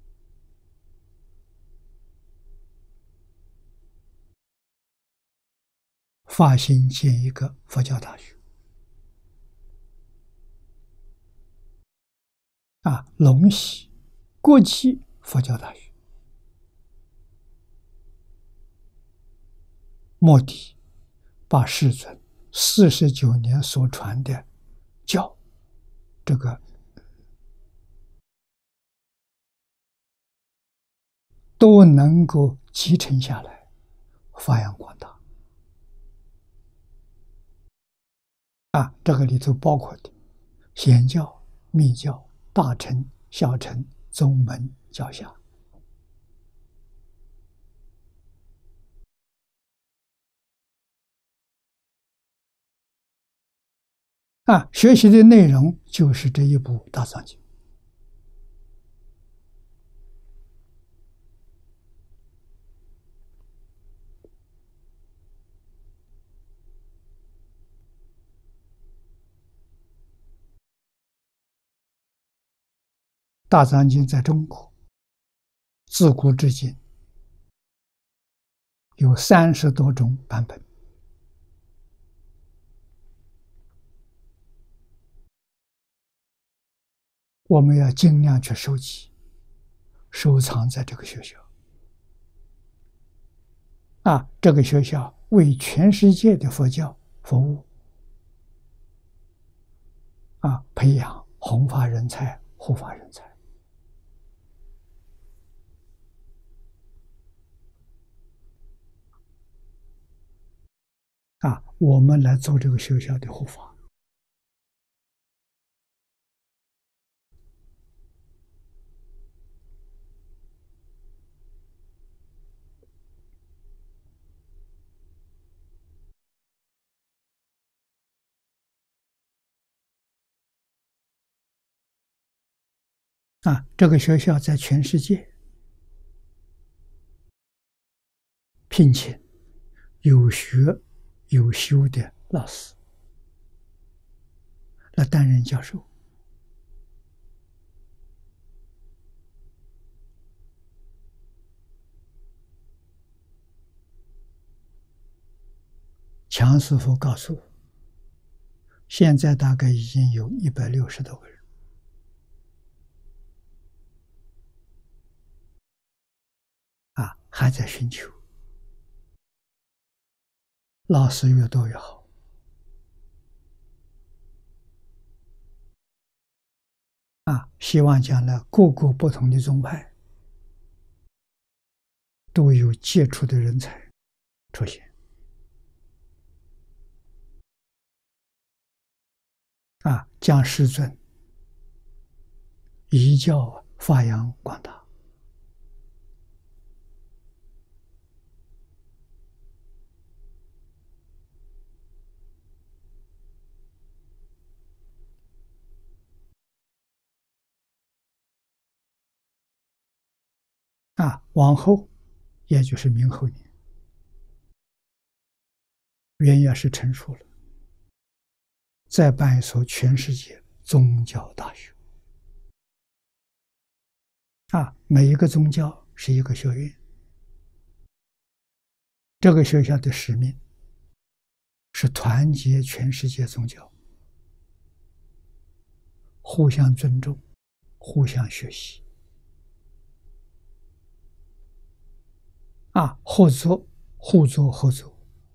发心建一个佛教大学。啊，龙溪国际佛教大学，目的把世尊四十九年所传的教，这个都能够继承下来，发扬光大。啊，这个里头包括的显教、密教、大乘、小乘、宗门、教下。啊，学习的内容就是这一部《大藏经》。大藏经在中国自古至今有三十多种版本。我们要尽量去收集、收藏在这个学校。啊，这个学校为全世界的佛教服务，啊，培养弘法人才、护法人才。啊，我们来做这个学校的护法。啊，这个学校在全世界聘请有学有修的老师来担任教授。强师傅告诉我，现在大概已经有一百六十多个人。啊，还在寻求，老师越多越好。啊，希望将来各个不同的宗派都有杰出的人才出现。啊，将师尊一教发扬光大。啊，往后也就是明后年，原要是成熟了，再办一所全世界宗教大学。啊，每一个宗教是一个学院。这个学校的使命是团结全世界宗教，互相尊重，互相学习。啊，合作、互助、合作，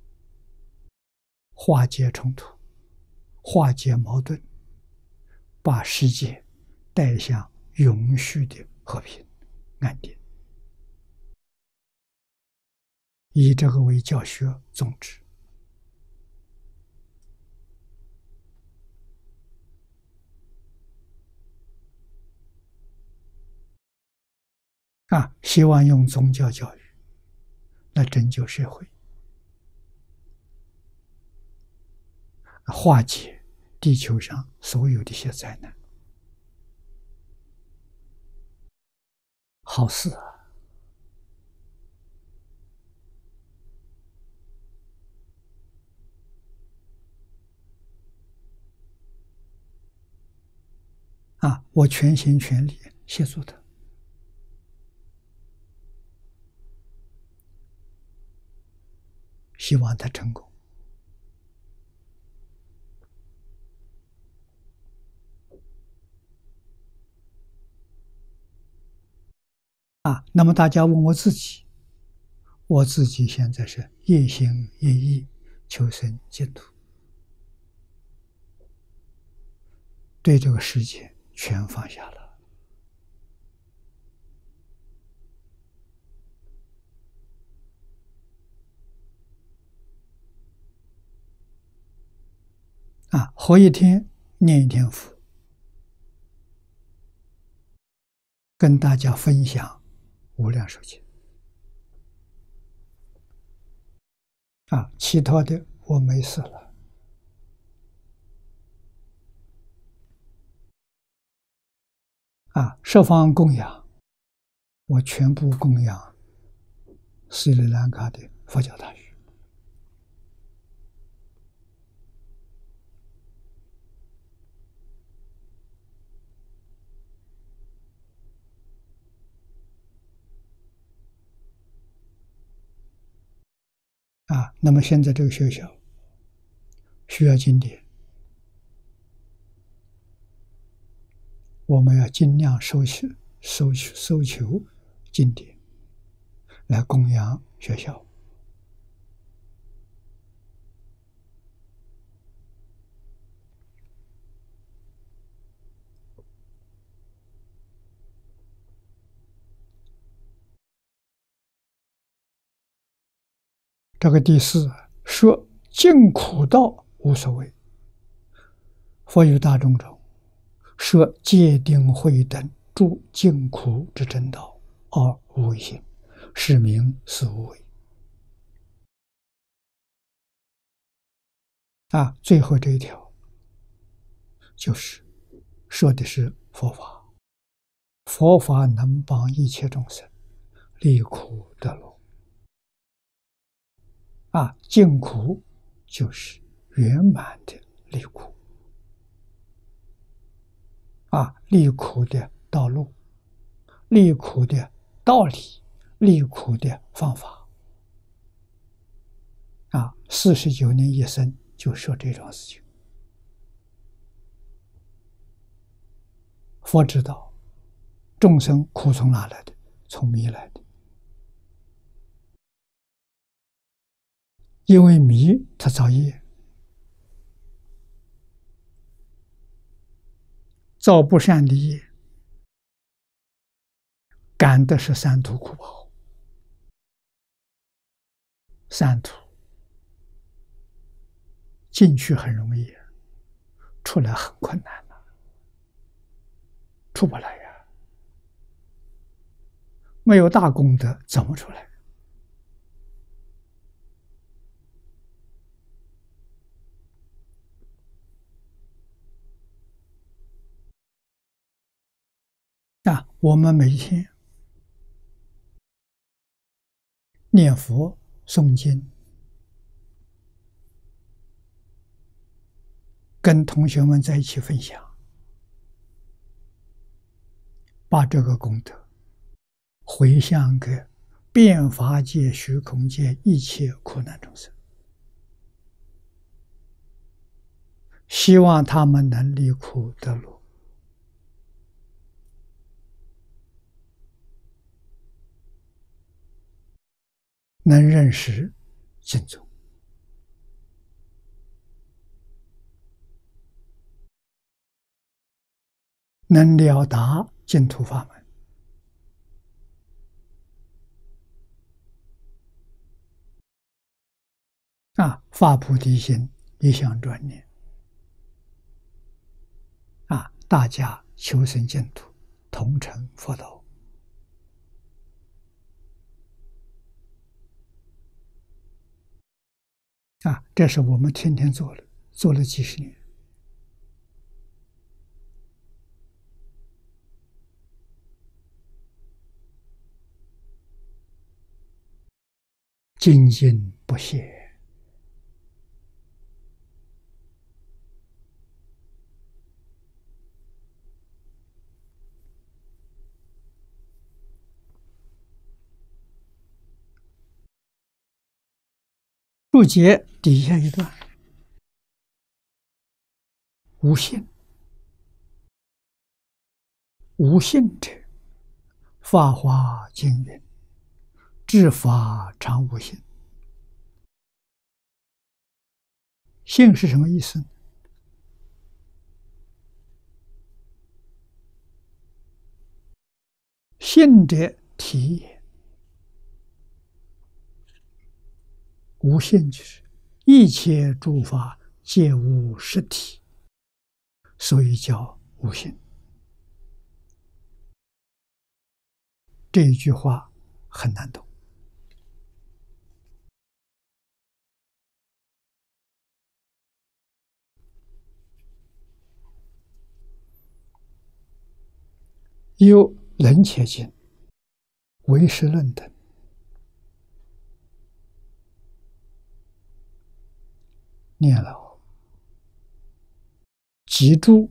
化解冲突，化解矛盾，把世界带向永续的和平安定，以这个为教学宗旨。啊，希望用宗教教育来拯救社会，化解地球上所有的一些灾难。好事啊！啊，我全心全力协助他。希望他成功。啊，那么大家问我自己，我自己现在是一心一意求生净土。 对这个世界全放下了。啊，活一天念一天佛，跟大家分享无量寿经。啊，其他的我没事了。啊，十方供养，我全部供养斯里兰卡的佛教大学。啊，那么现在这个学校需要经典，我们要尽量收求、收求、收求经典，来供养学校。这个第四说尽苦道无所谓，佛于大众中说戒定慧等诸尽苦之正道，而无为心，是名是无为。啊，最后这一条就是说的是佛法，佛法能帮一切众生离苦得乐。啊，尽苦就是圆满的离苦。啊，离苦的道路，离苦的道理，离苦的方法。啊，四十九年一生就说这种事情。佛知道众生苦从哪来的？从迷来的。因为迷，他造业，造不善的业，感的是三途苦报。三途进去很容易，出来很困难了，出不来呀。没有大功德怎么出来？啊，我们每天念佛诵经，跟同学们在一起分享，把这个功德回向给遍法界、虚空界一切苦难众生，希望他们能离苦得乐。能认识净宗，能了达净土法门，啊，发菩提心，一向专念，啊，大家求生净土，同成佛道。啊，这是我们天天做的，做了几十年。精进不懈。注解底下一段，无信，无信者，法华经云：至法常无信。信是什么意思？ 性者体也，无性就是一切诸法皆无实体，所以叫无性。这一句话很难懂。有楞伽经、唯识论等念了，记住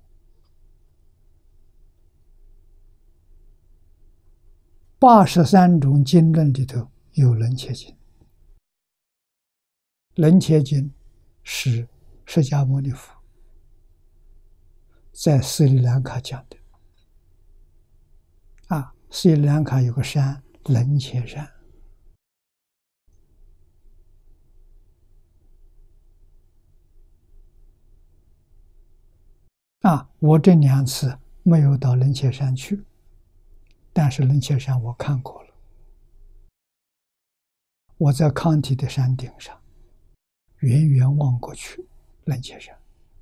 八十三种经论里头有楞伽经。楞伽经是释迦牟尼佛在斯里兰卡讲的。啊，斯里兰卡有个山，楞伽山。啊，我这两次没有到楞伽山去，但是楞伽山我看过了。我在康体的山顶上，远远望过去，楞伽山。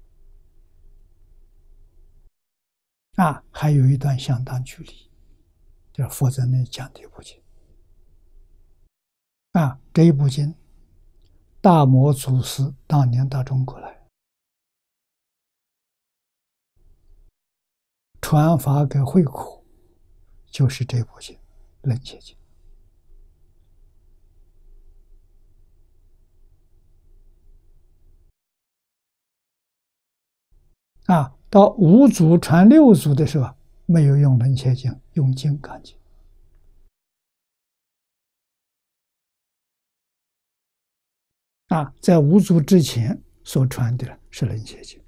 啊，还有一段相当距离，就是佛在那里讲的一部经。啊，这一部经，大摩祖师当年到中国来，传法给慧苦，就是这部经《楞伽经》。啊，到五祖传六祖的时候，没有用楞伽经，用金刚经。啊，在五祖之前所传的是楞伽经。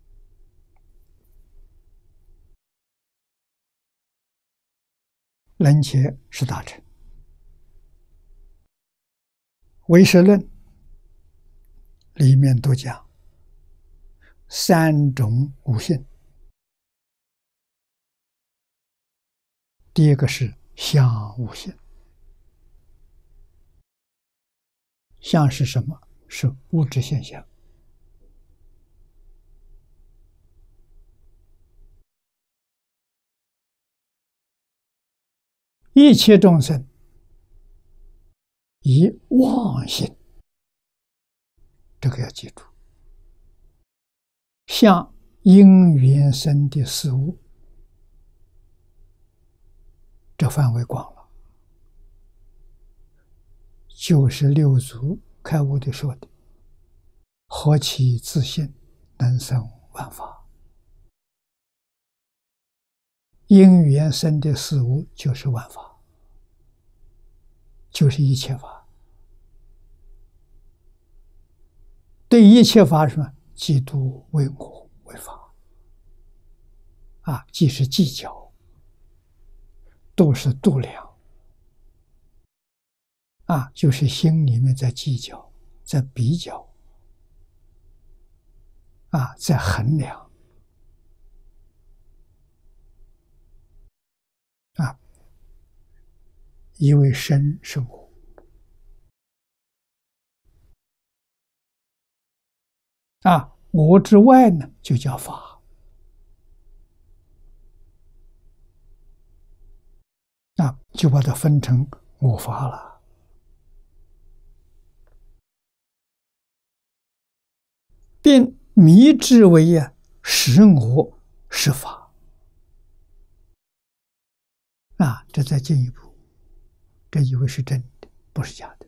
楞伽是大乘，唯识论里面都讲三种无性。第一个是相无性，相是什么？是物质现象。一切众生以妄心，这个要记住。相因缘生的事物，这范围广了，就是六祖开悟的说的：“何其自性，能生万法。”因缘生的事物就是万法，就是一切法。对一切法什么？嫉妒为我为法。啊，既是计较，都是度量。啊，就是心里面在计较，在比较，啊，在衡量。啊，以为身是我，啊，我之外呢就叫法，啊，就把它分成我法了。并迷之为啊，实我是法。啊，这再进一步，这以为是真的，不是假的。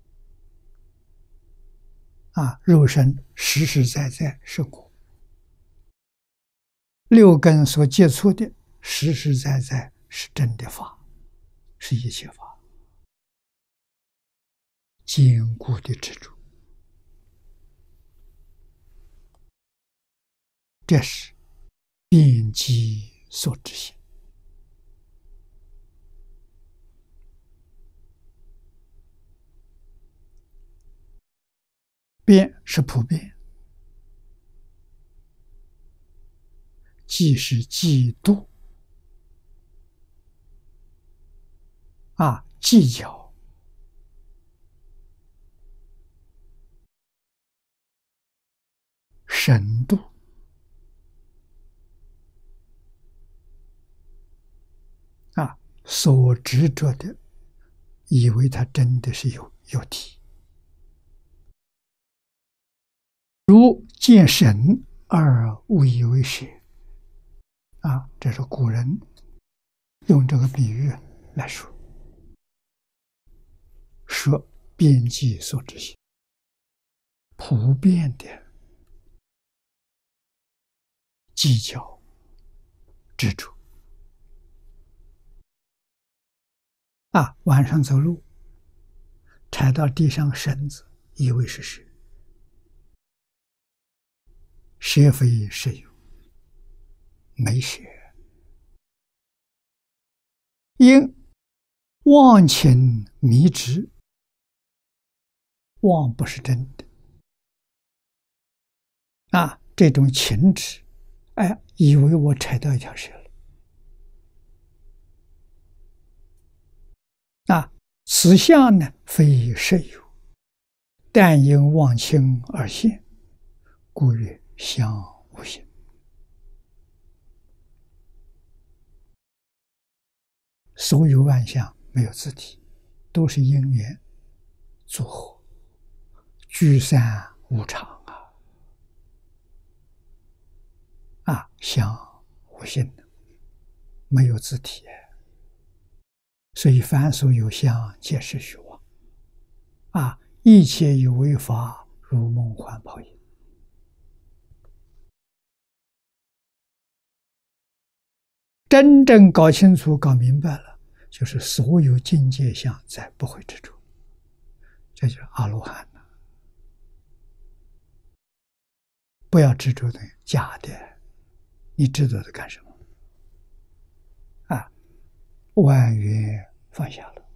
啊，肉身实实在在是我，六根所接触的实实在在是真的法，是一切法，坚固的执着。这是遍机所知性。遍是普遍，即是嫉妒， 啊，计较、深度啊，所执着的，以为它真的是有有体，如见神而误以为是啊，这是古人用这个比喻来说，说遍计所知性，普遍的计较、执着啊，晚上走路踩到地上绳子，以为是蛇，蛇非蛇有，没蛇，因忘情迷执，忘不是真的啊，这种情执，哎，以为我踩到一条蛇了啊，此相呢，非实有，但因忘情而现，故曰相无形。所有万象没有自体，都是因缘组合，聚散无常啊！啊，相无形，没有自体，所以凡所有相，皆是虚妄。啊，一切有为法，如梦幻泡影。真正搞清楚、搞明白了，就是所有境界相再不会执着，这就是阿罗汉了。不要执着的假的，你执着的干什么？啊，万缘放下了。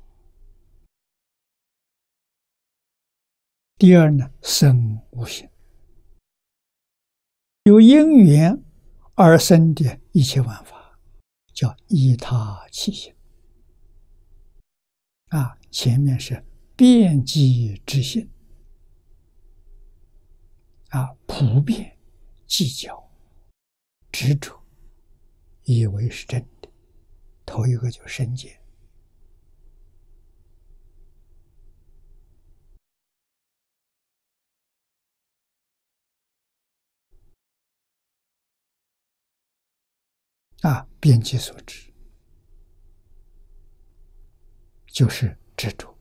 第二呢，生无形，有因缘而生的一切万法，叫依他起行。啊，前面是遍计之性，啊，普遍计较、执着，以为是真的。头一个就身见。啊，遍计所知，就是执着。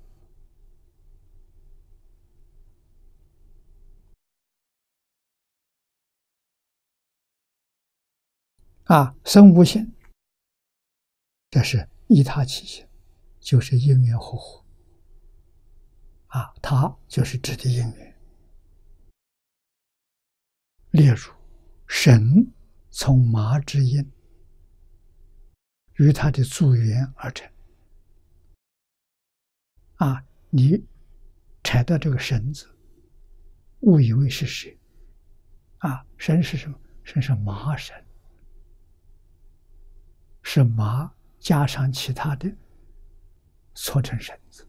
啊，生无性，这是依他起行，就是因缘合合。啊，他就是指的因缘。例如，神从麻之因，与他的助缘而成。啊，你踩到这个绳子，误以为是蛇。啊，绳是什么？绳是麻绳，是麻加上其他的搓成绳子。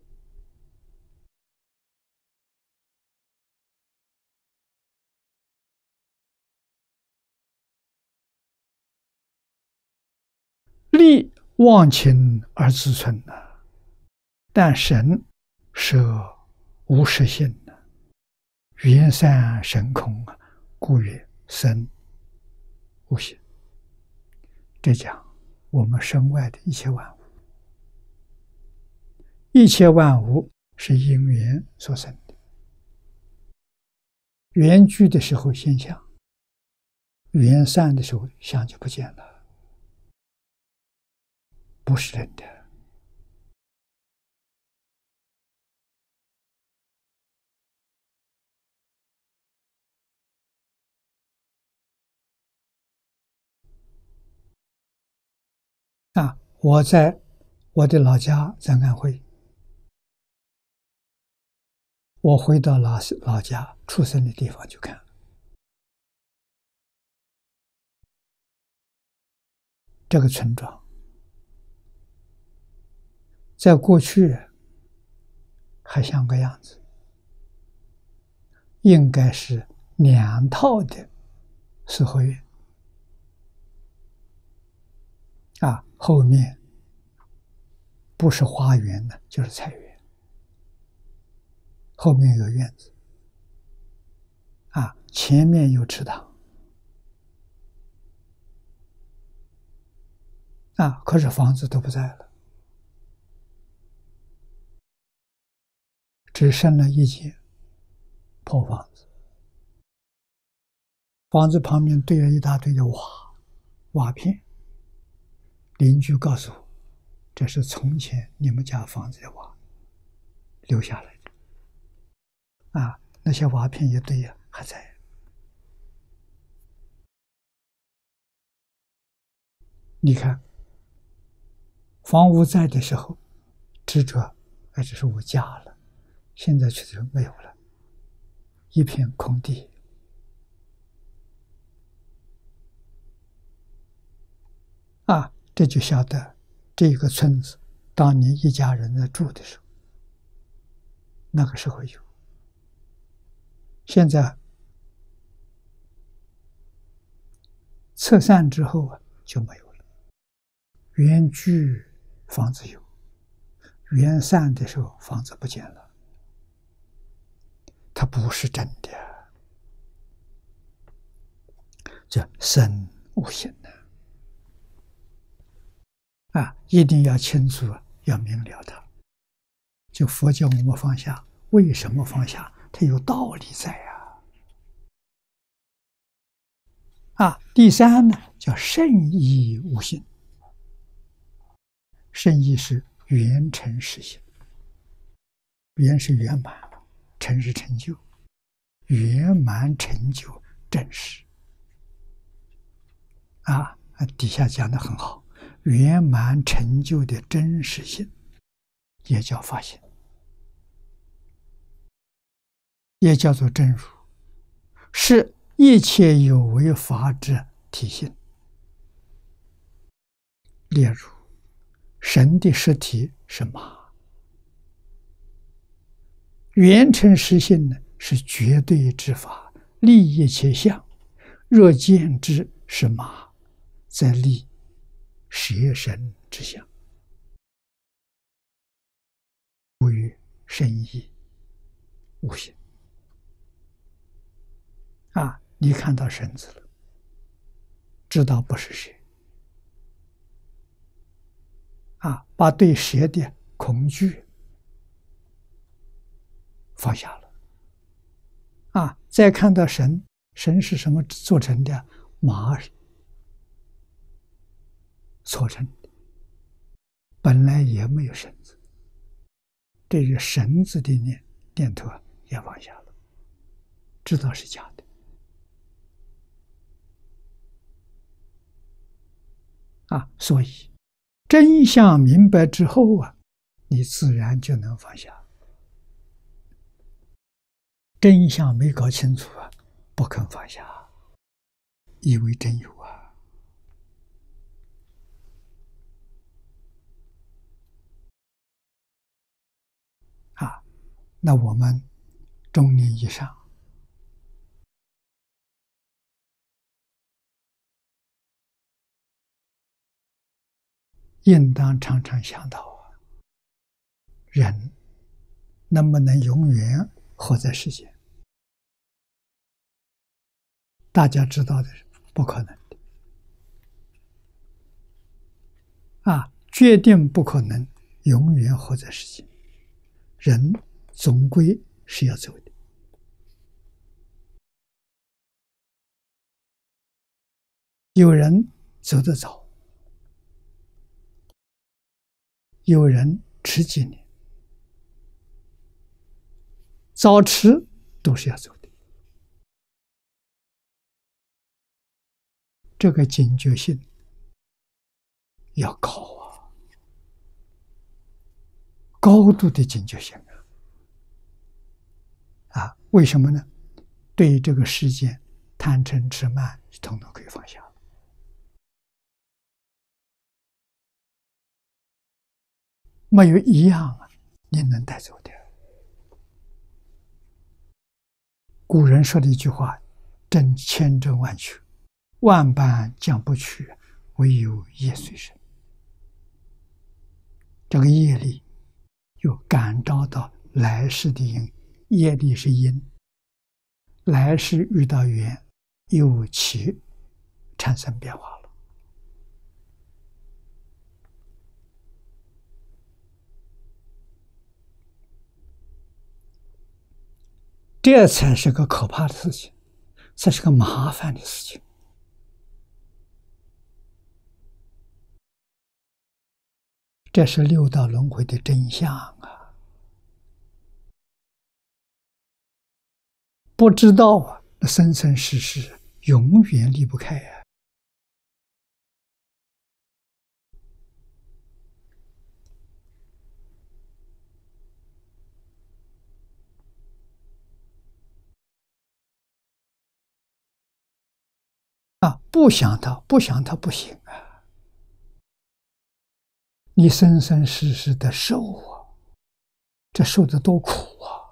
力忘情而自存呢，但神是无实性的，缘散神空啊，故曰生无形。这讲我们身外的一切万物，一切万物是因缘所生的，缘聚的时候现象，缘散的时候相就不见了，不是真的。啊，我在我的老家在安徽，我回到老老家出生的地方去看，这个村庄在过去还像个样子，应该是两套的四合院啊，后面不是花园呢，就是菜园，后面有院子啊，前面有池塘啊，可是房子都不在了，只剩了一间破房子，房子旁边堆了一大堆的瓦瓦片。邻居告诉我，这是从前你们家房子的瓦留下来的啊，那些瓦片一堆啊，还在。你看，房屋在的时候，执着，哎，这是我家了，现在却就没有了，一片空地。啊，这就晓得这个村子当年一家人在住的时候，那个时候有，现在撤散之后啊就没有了。原居房子有，原散的时候房子不见了，它不是真的，这生无形的啊，一定要清楚，要明了它。就佛教我们放下，为什么放下？它有道理在呀。啊，第三呢，叫圣意无形。圣意是圆成实性，圆是圆满，成是成就，圆满成就真实。啊，底下讲的很好，圆满成就的真实性，也叫法性，也叫做真如，是一切有为法之体性。例如，神的实体是马，圆成实性呢是绝对之法，立一切相，若见之是马，则立蛇身之相。故于圣意无形。啊，你看到绳子了，知道不是蛇。啊，把对蛇的恐惧放下了。啊，再看到神，神是什么做成的？马做成的，本来也没有绳子，对于绳子的念念头也放下了，知道是假的。啊，所以真相明白之后啊，你自然就能放下。真相没搞清楚啊，不肯放下，以为真有啊。啊，那我们中年以上，应当常常想到啊，人能不能永远活在世间？大家知道的是不可能的。啊，决定不可能永远活在世间。人总归是要走的。有人走得早，有人迟几年，早迟都是要走的。这个警觉性要高啊，高度的警觉性啊！啊，为什么呢？对于这个世间贪嗔痴慢，统统可以放下。 没有一样啊，你能带走的。古人说的一句话：“真千真万确，万般将不去，唯有业随身。”这个业力又感召到来世的因，业力是因，来世遇到缘，又起产生变化了。这才是个可怕的事情，这是个麻烦的事情。这是六道轮回的真相啊！不知道啊，那生生世世永远离不开啊！啊，不想他，不想他不行啊！你生生世世的受啊，这受的多苦啊！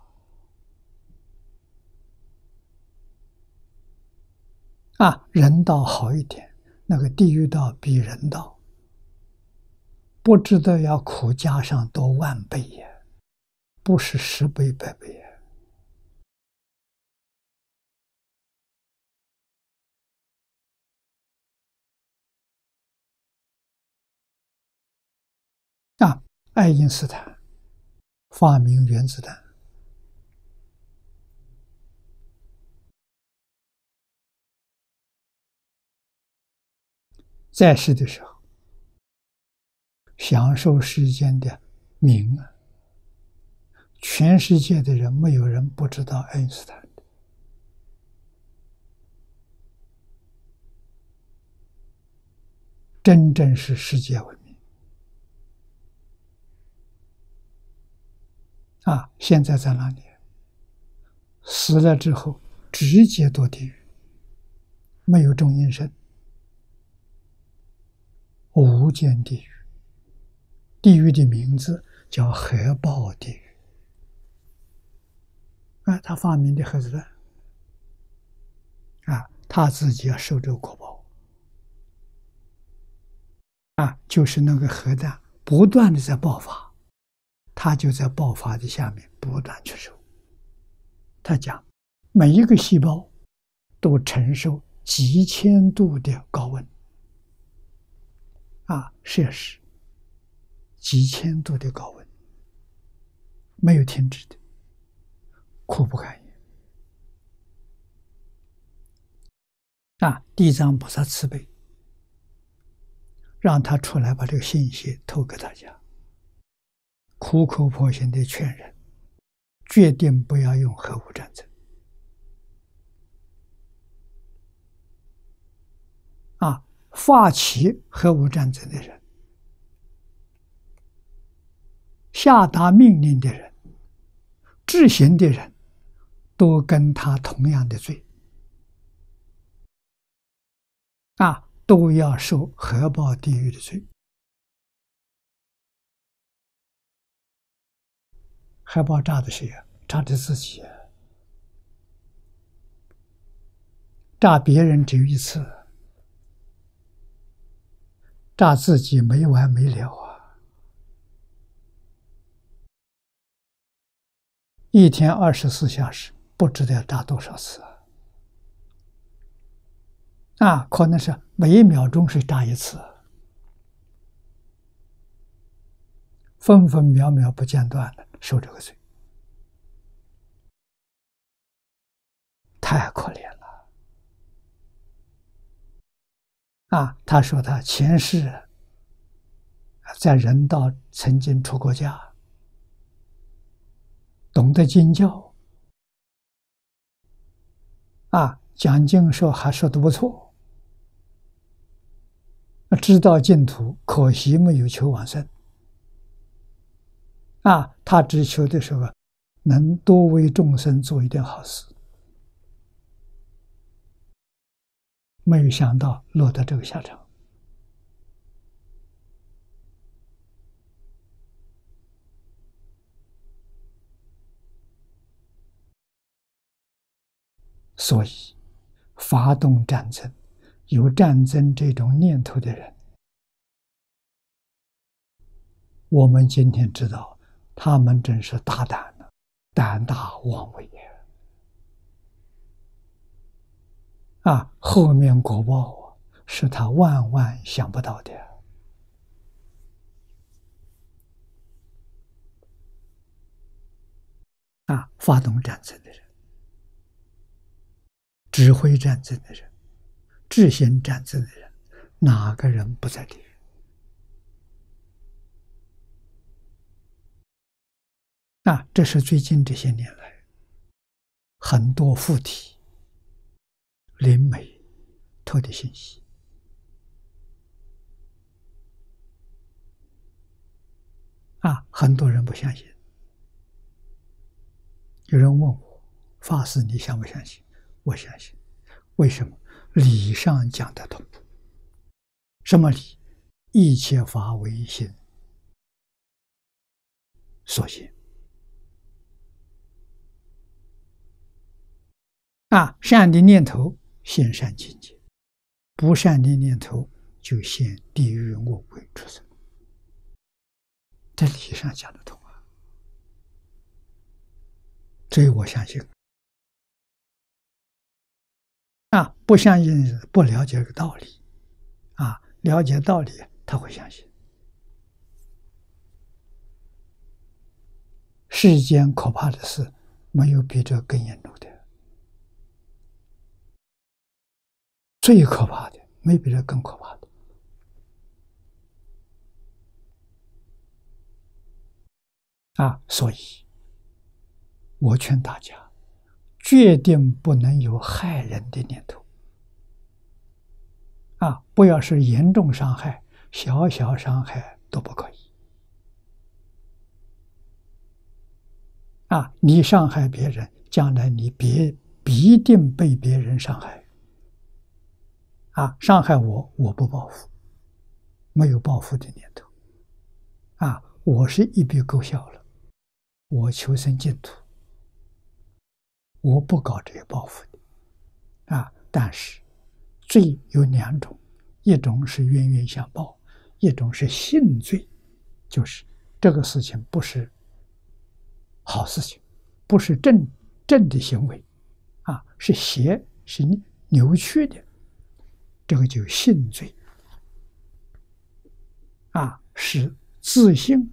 啊，人道好一点，那个地狱道比人道，不知道要苦加上多万倍呀，不是十倍百倍呀！啊，爱因斯坦发明原子弹，在世的时候享受世间的名啊，全世界的人没有人不知道爱因斯坦的，真正是世界闻名啊！现在在哪里？死了之后直接堕地狱，没有中阴身，无间地狱。地狱的名字叫核爆地狱。啊，他发明的核子弹，啊，他自己要受这个果报。啊，就是那个核弹不断的在爆发，他就在爆发的下面不断去受。他讲，每一个细胞都承受几千度的高温，啊，摄氏几千度的高温，没有停止的，苦不堪言。啊，地藏菩萨慈悲，让他出来把这个信息透给大家，苦口婆心的劝人，决定不要用核武战争。啊，发起核武战争的人，下达命令的人，执行的人，都跟他同样的罪。啊，都要受核爆地狱的罪。核爆炸的谁呀？炸的自己啊！炸别人只有一次，炸自己没完没了啊！一天二十四小时，不知道要炸多少次啊！啊，可能是每一秒钟是炸一次，分分秒秒不间断的受这个罪，太可怜了。啊，他说他前世在人道曾经出过家，懂得经教，啊，讲经说还说得不错。知道净土，可惜没有求往生。啊，他只求的时候能多为众生做一点好事，没有想到落到这个下场。 所以发动战争，有战争这种念头的人，我们今天知道，他们真是大胆了，胆大妄为也。啊，后面果报啊，是他万万想不到的。啊，发动战争的人，指挥战争的人，执行战争的人，哪个人不在地狱？啊，这是最近这些年来很多附体灵媒透的信息。啊，很多人不相信。有人问我，法师你相不相信？我相信。为什么？理上讲得通。什么理？一切法唯心所现。啊，善的念头现善境界，不善的念头就现地狱恶鬼畜生。这理上讲得通啊，所以我相信。啊，不相信不了解这个道理，啊，了解道理他会相信。世间可怕的事，没有比这更严重的。最可怕的，没比这更可怕的。啊，所以，我劝大家，决定不能有害人的念头。啊，不要是严重伤害，小小伤害都不可以。啊，你伤害别人，将来你别必定被别人伤害。啊，伤害我，我不报复，没有报复的念头。啊，我是一笔勾销了，我求生净土，我不搞这些报复的。啊，但是罪有两种，一种是冤冤相报，一种是性罪，就是这个事情不是好事情，不是正正的行为，啊，是邪，是扭曲的。这个就性罪，啊，是自性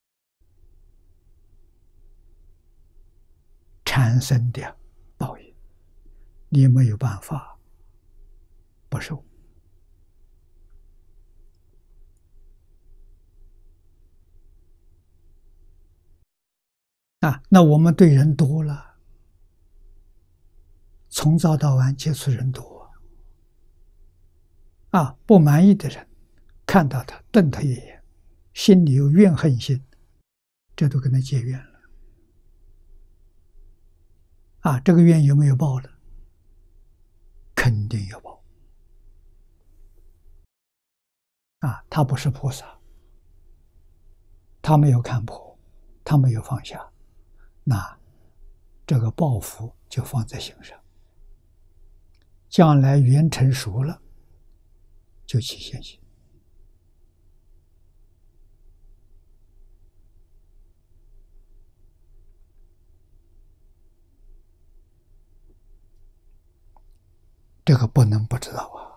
产生的报应，你没有办法不受。啊，那我们对人多了，从早到晚接触人多。啊，不满意的人，看到他瞪他一眼，心里有怨恨心，这都跟他结怨了。啊，这个怨有没有报了？肯定有报。啊，他不是菩萨，他没有看破，他没有放下，那这个报复就放在心上，将来缘成熟了，就起现行。这个不能不知道啊。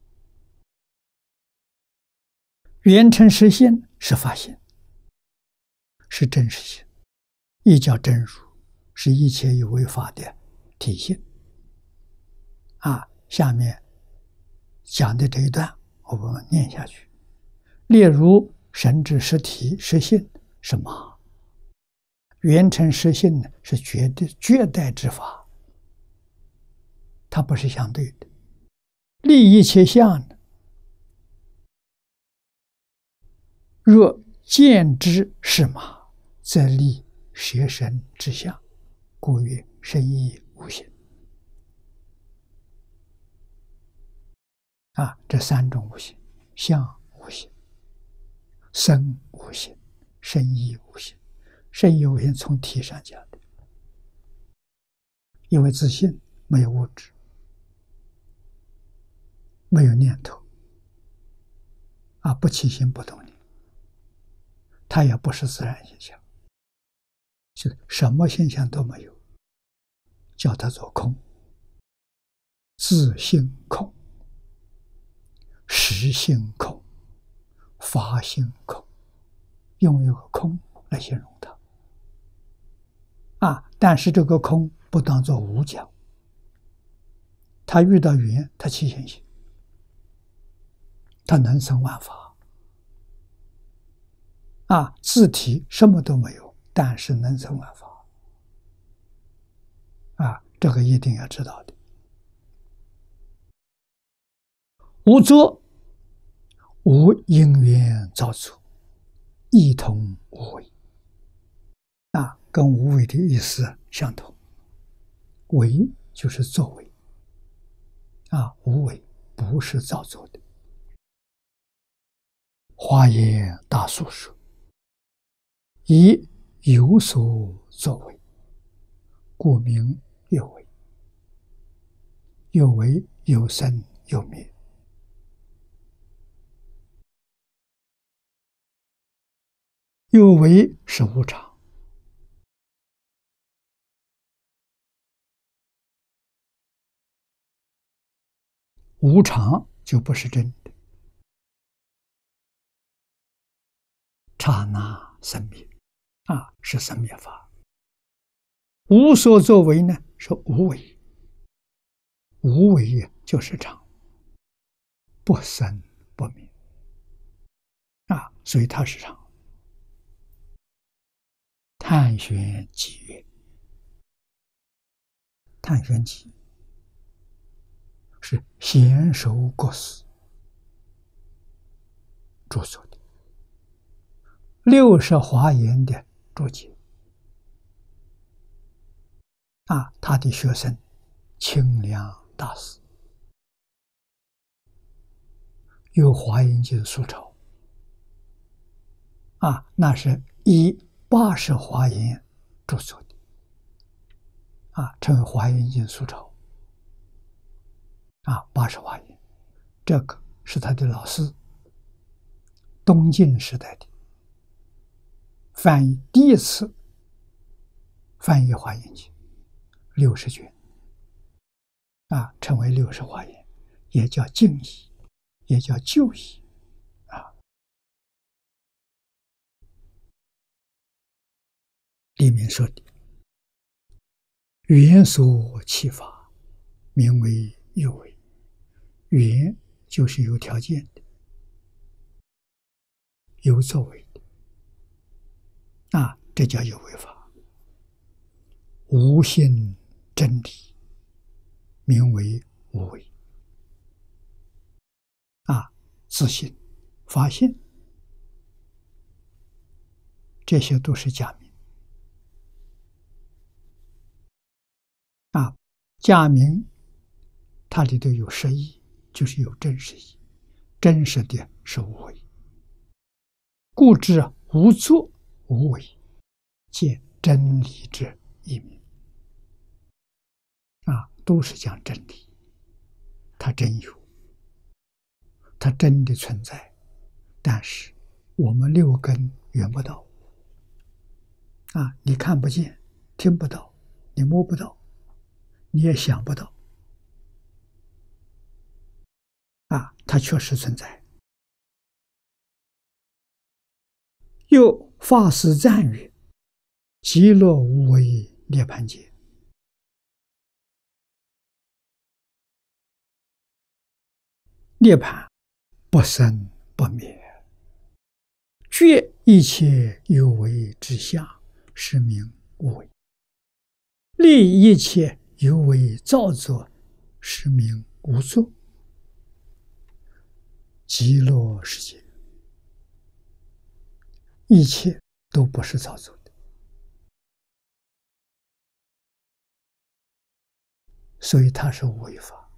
缘成实现是法性，是真实性，亦叫真如，是一切有为法的体现。啊，下面讲的这一段我们念下去。例如神之实体实性是马，缘成实性呢是绝对绝代之法，它不是相对的。立一切相呢，若见之是马，则立邪神之相，故曰生亦无形。啊，这三种无形：相无形，生无形，生亦无形。生亦无形从体上讲的，因为自信没有物质，没有念头，啊，不起心不动念，它也不是自然现象，是什么现象都没有，叫它做空，自性空，实性空，法性空，用一个空来形容它。啊，但是这个空不当作无讲，他遇到语言，他起现行，他能生万法。啊，字体什么都没有，但是能生万法。啊，这个一定要知道的。无作，无因缘造作，一同无为。啊，跟无为的意思相同。为就是作为，啊，无为不是造作的。华严大疏说，以有所作为，故名有为。有为有生有灭。有为是无常，无常就不是真的。刹那生灭，啊，是生灭法。无所作为呢，是无为。无为就是常，不生不灭，啊，所以它是常。探玄机曰，探玄机是贤首国师著作的六十华严的注解。啊，他的学生清凉大师有华严经疏钞，啊，那是以八十华严著作的，啊，称为华严经疏钞。啊，八十华严，这个是他的老师，东晋时代的翻译，第一次翻译华严经，六十卷，啊，称为六十华严，也叫净义，也叫旧义，啊，里面说的缘所起法，名为有为。缘就是有条件的，有作为的，啊，这叫有为法。无性真理，名为无为。啊，自信、发现，这些都是假名。啊，假名它里头有实义，就是有真实义，真实的是无为。故知无作无为，见真理之一名。啊，都是讲真理，它真有，它真的存在，但是我们六根缘不到。啊，你看不见，听不到，你摸不到，你也想不到。啊，它确实存在。又法师赞曰：极乐无为涅槃界。涅槃不生不灭，绝一切有为之下，是名无为；立一切有为造作，是名无作。极乐世界，一切都不是造作的，所以它是无为法。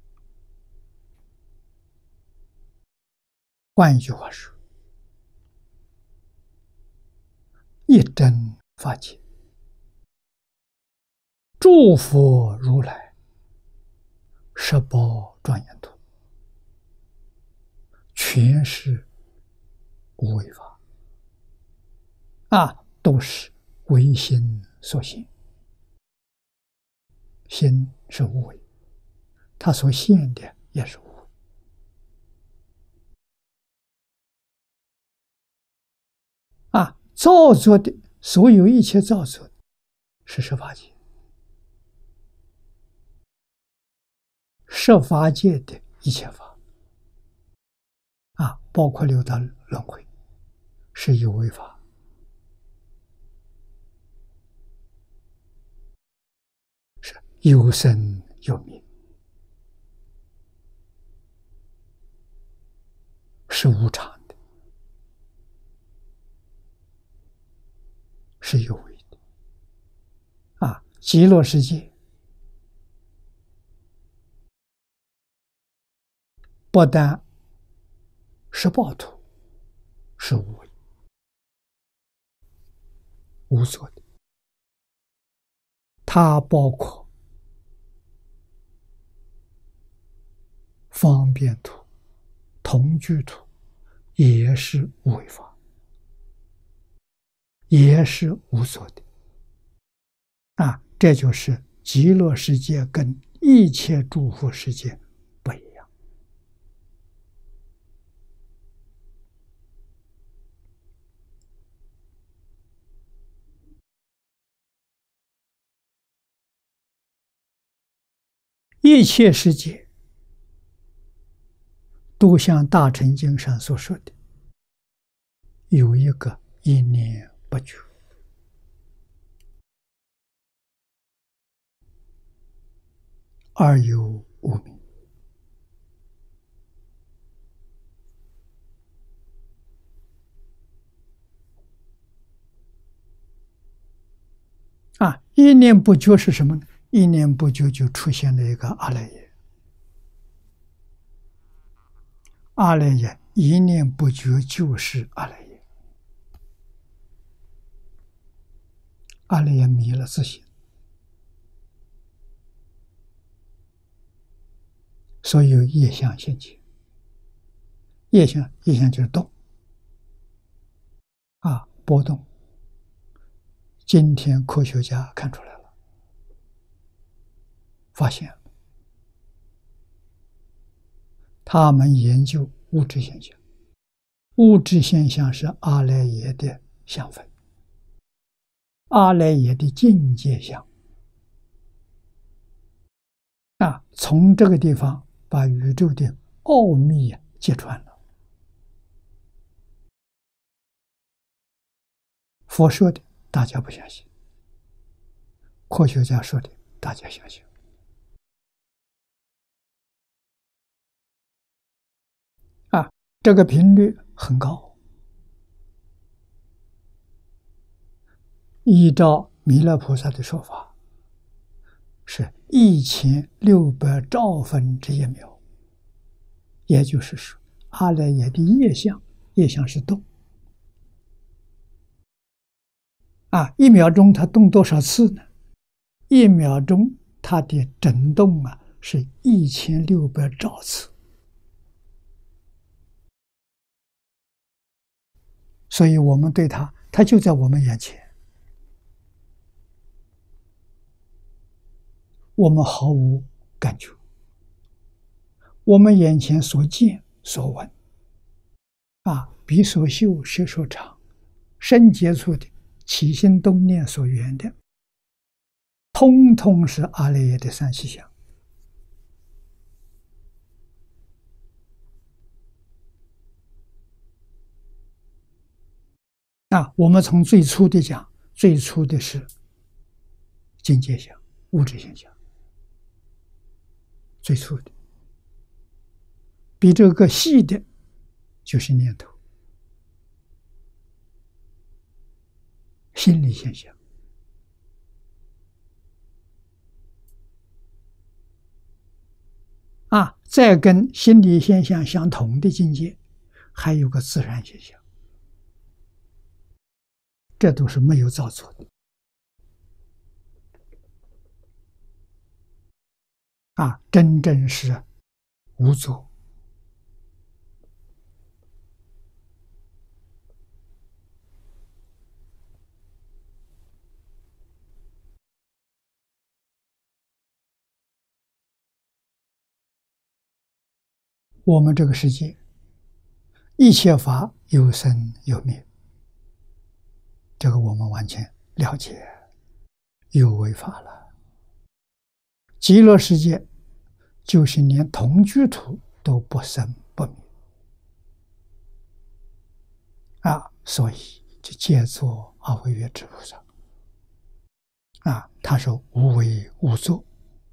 换一句话说，一真法界，诸佛如来十宝庄严图，全是无为法啊，都是唯心所现。心是无为，它所现的也是无为啊。造作的所有一切造作是十法界，十法界的一切法啊，包括六道轮回，是有为法，是有生有灭，是无常的，是有为的啊。极乐世界不但是报土，是无为无所的，它包括方便土、同居土，也是无为法，也是无所的啊。这就是极乐世界跟一切诸佛世界不一样。一切世界都像大乘经上所说的，有一个一念不绝，二有无明啊。一念不绝是什么呢？一念不绝就出现了一个阿赖耶。阿赖耶一念不绝就是阿赖耶，阿赖耶迷了自性，所以有业相现前。业相，业相就是动啊，波动。今天科学家看出来了，发现了，他们研究物质现象，物质现象是阿赖耶的相分，阿赖耶的境界相啊，从这个地方把宇宙的奥秘啊揭穿了。佛说的大家不相信，科学家说的大家相信啊，这个频率很高。依照弥勒菩萨的说法，是一千六百兆分之一秒，也就是说，阿赖耶的业相，业相是动啊，一秒钟它动多少次呢？一秒钟它的震动啊是一千六百兆次，所以我们对它，它就在我们眼前，我们毫无感觉。我们眼前所见所闻啊，鼻所嗅舌所尝，身接触的起心动念所缘的，通通是阿赖耶的三细相啊。我们从最初的讲，最初的是境界相、物质现象，最初的。比这个细的就是念头、心理现象啊，再跟心理现象相同的境界，还有个自然现象，这都是没有造作的。 啊，真正是无作。我们这个世界，一切法有生有灭，这个我们完全了解，有为法了。极乐世界就是连同居土都不生不灭啊，所以就借作阿惟越之菩萨啊，他说无为无作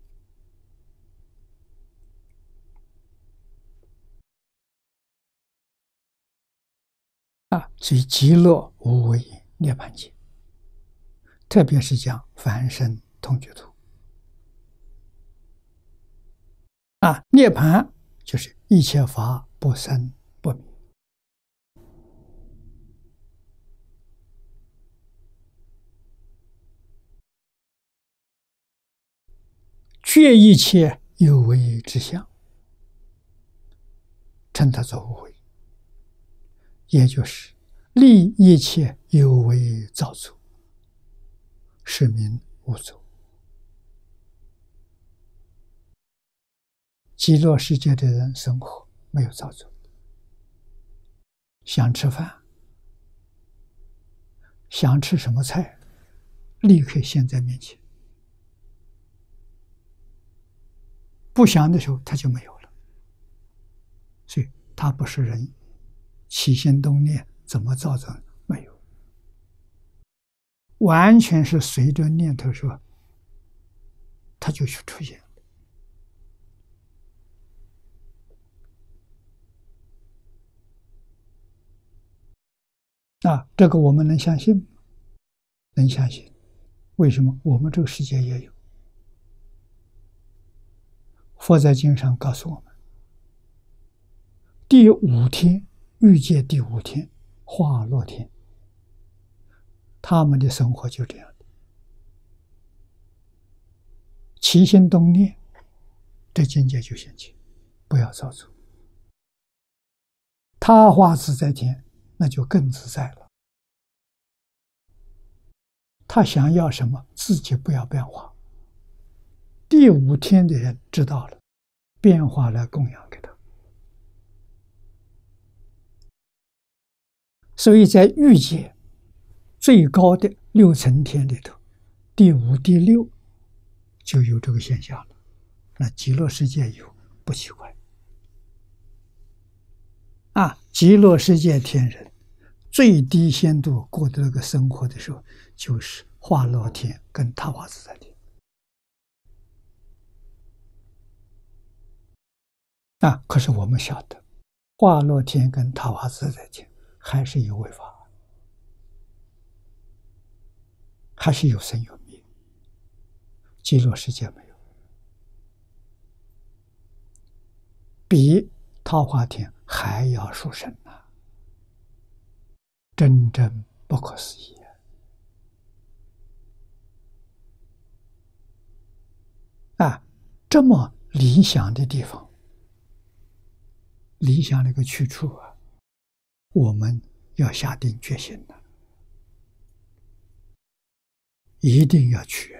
啊，所以极乐无为涅槃界，特别是讲凡圣同居土啊，涅槃就是一切法不生不灭。绝一切有为之相，称它作无为，也就是立一切有为造作，是名无作。极乐世界的人生活没有造作，想吃饭，想吃什么菜，立刻现在面前。不想的时候，它就没有了。所以，它不是人起心动念怎么造成没有，完全是随着念头说，它就去出现。啊，这个我们能相信吗？能相信。为什么？我们这个世界也有。佛在经上告诉我们，第五天，欲界第五天，化乐天，他们的生活就这样的，起心动念，这境界就现起，不要造作。他化自在天，那就更自在了。他想要什么，自己不要变化。第五天的人知道了，变化来供养给他。所以在欲界最高的六层天里头，第五、第六就有这个现象了。那极乐世界有，不奇怪。啊，极乐世界天人最低限度过的那个生活的时候，就是化乐天跟他化自在天。啊，可是我们晓得，化乐天跟他化自在天还是有为法，还是有生有灭。极乐世界没有，比桃花天还要殊胜啊！真正不可思议啊！这么理想的地方，理想的一个去处啊，我们要下定决心了，一定要去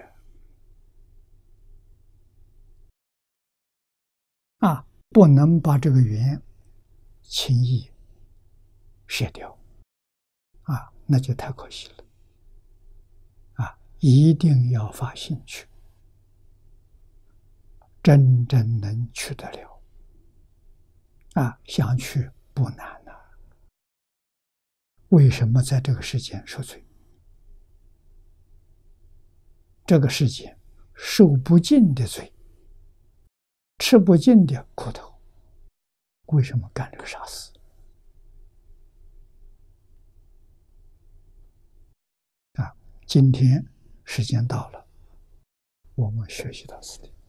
啊！不能把这个缘轻易舍掉啊，那就太可惜了啊！一定要发心去，真正能去得了啊！想去不难啊。为什么在这个世间受罪？这个世间受不尽的罪，吃不尽的苦头，为什么干这个傻事啊？今天时间到了，我们学习到此地。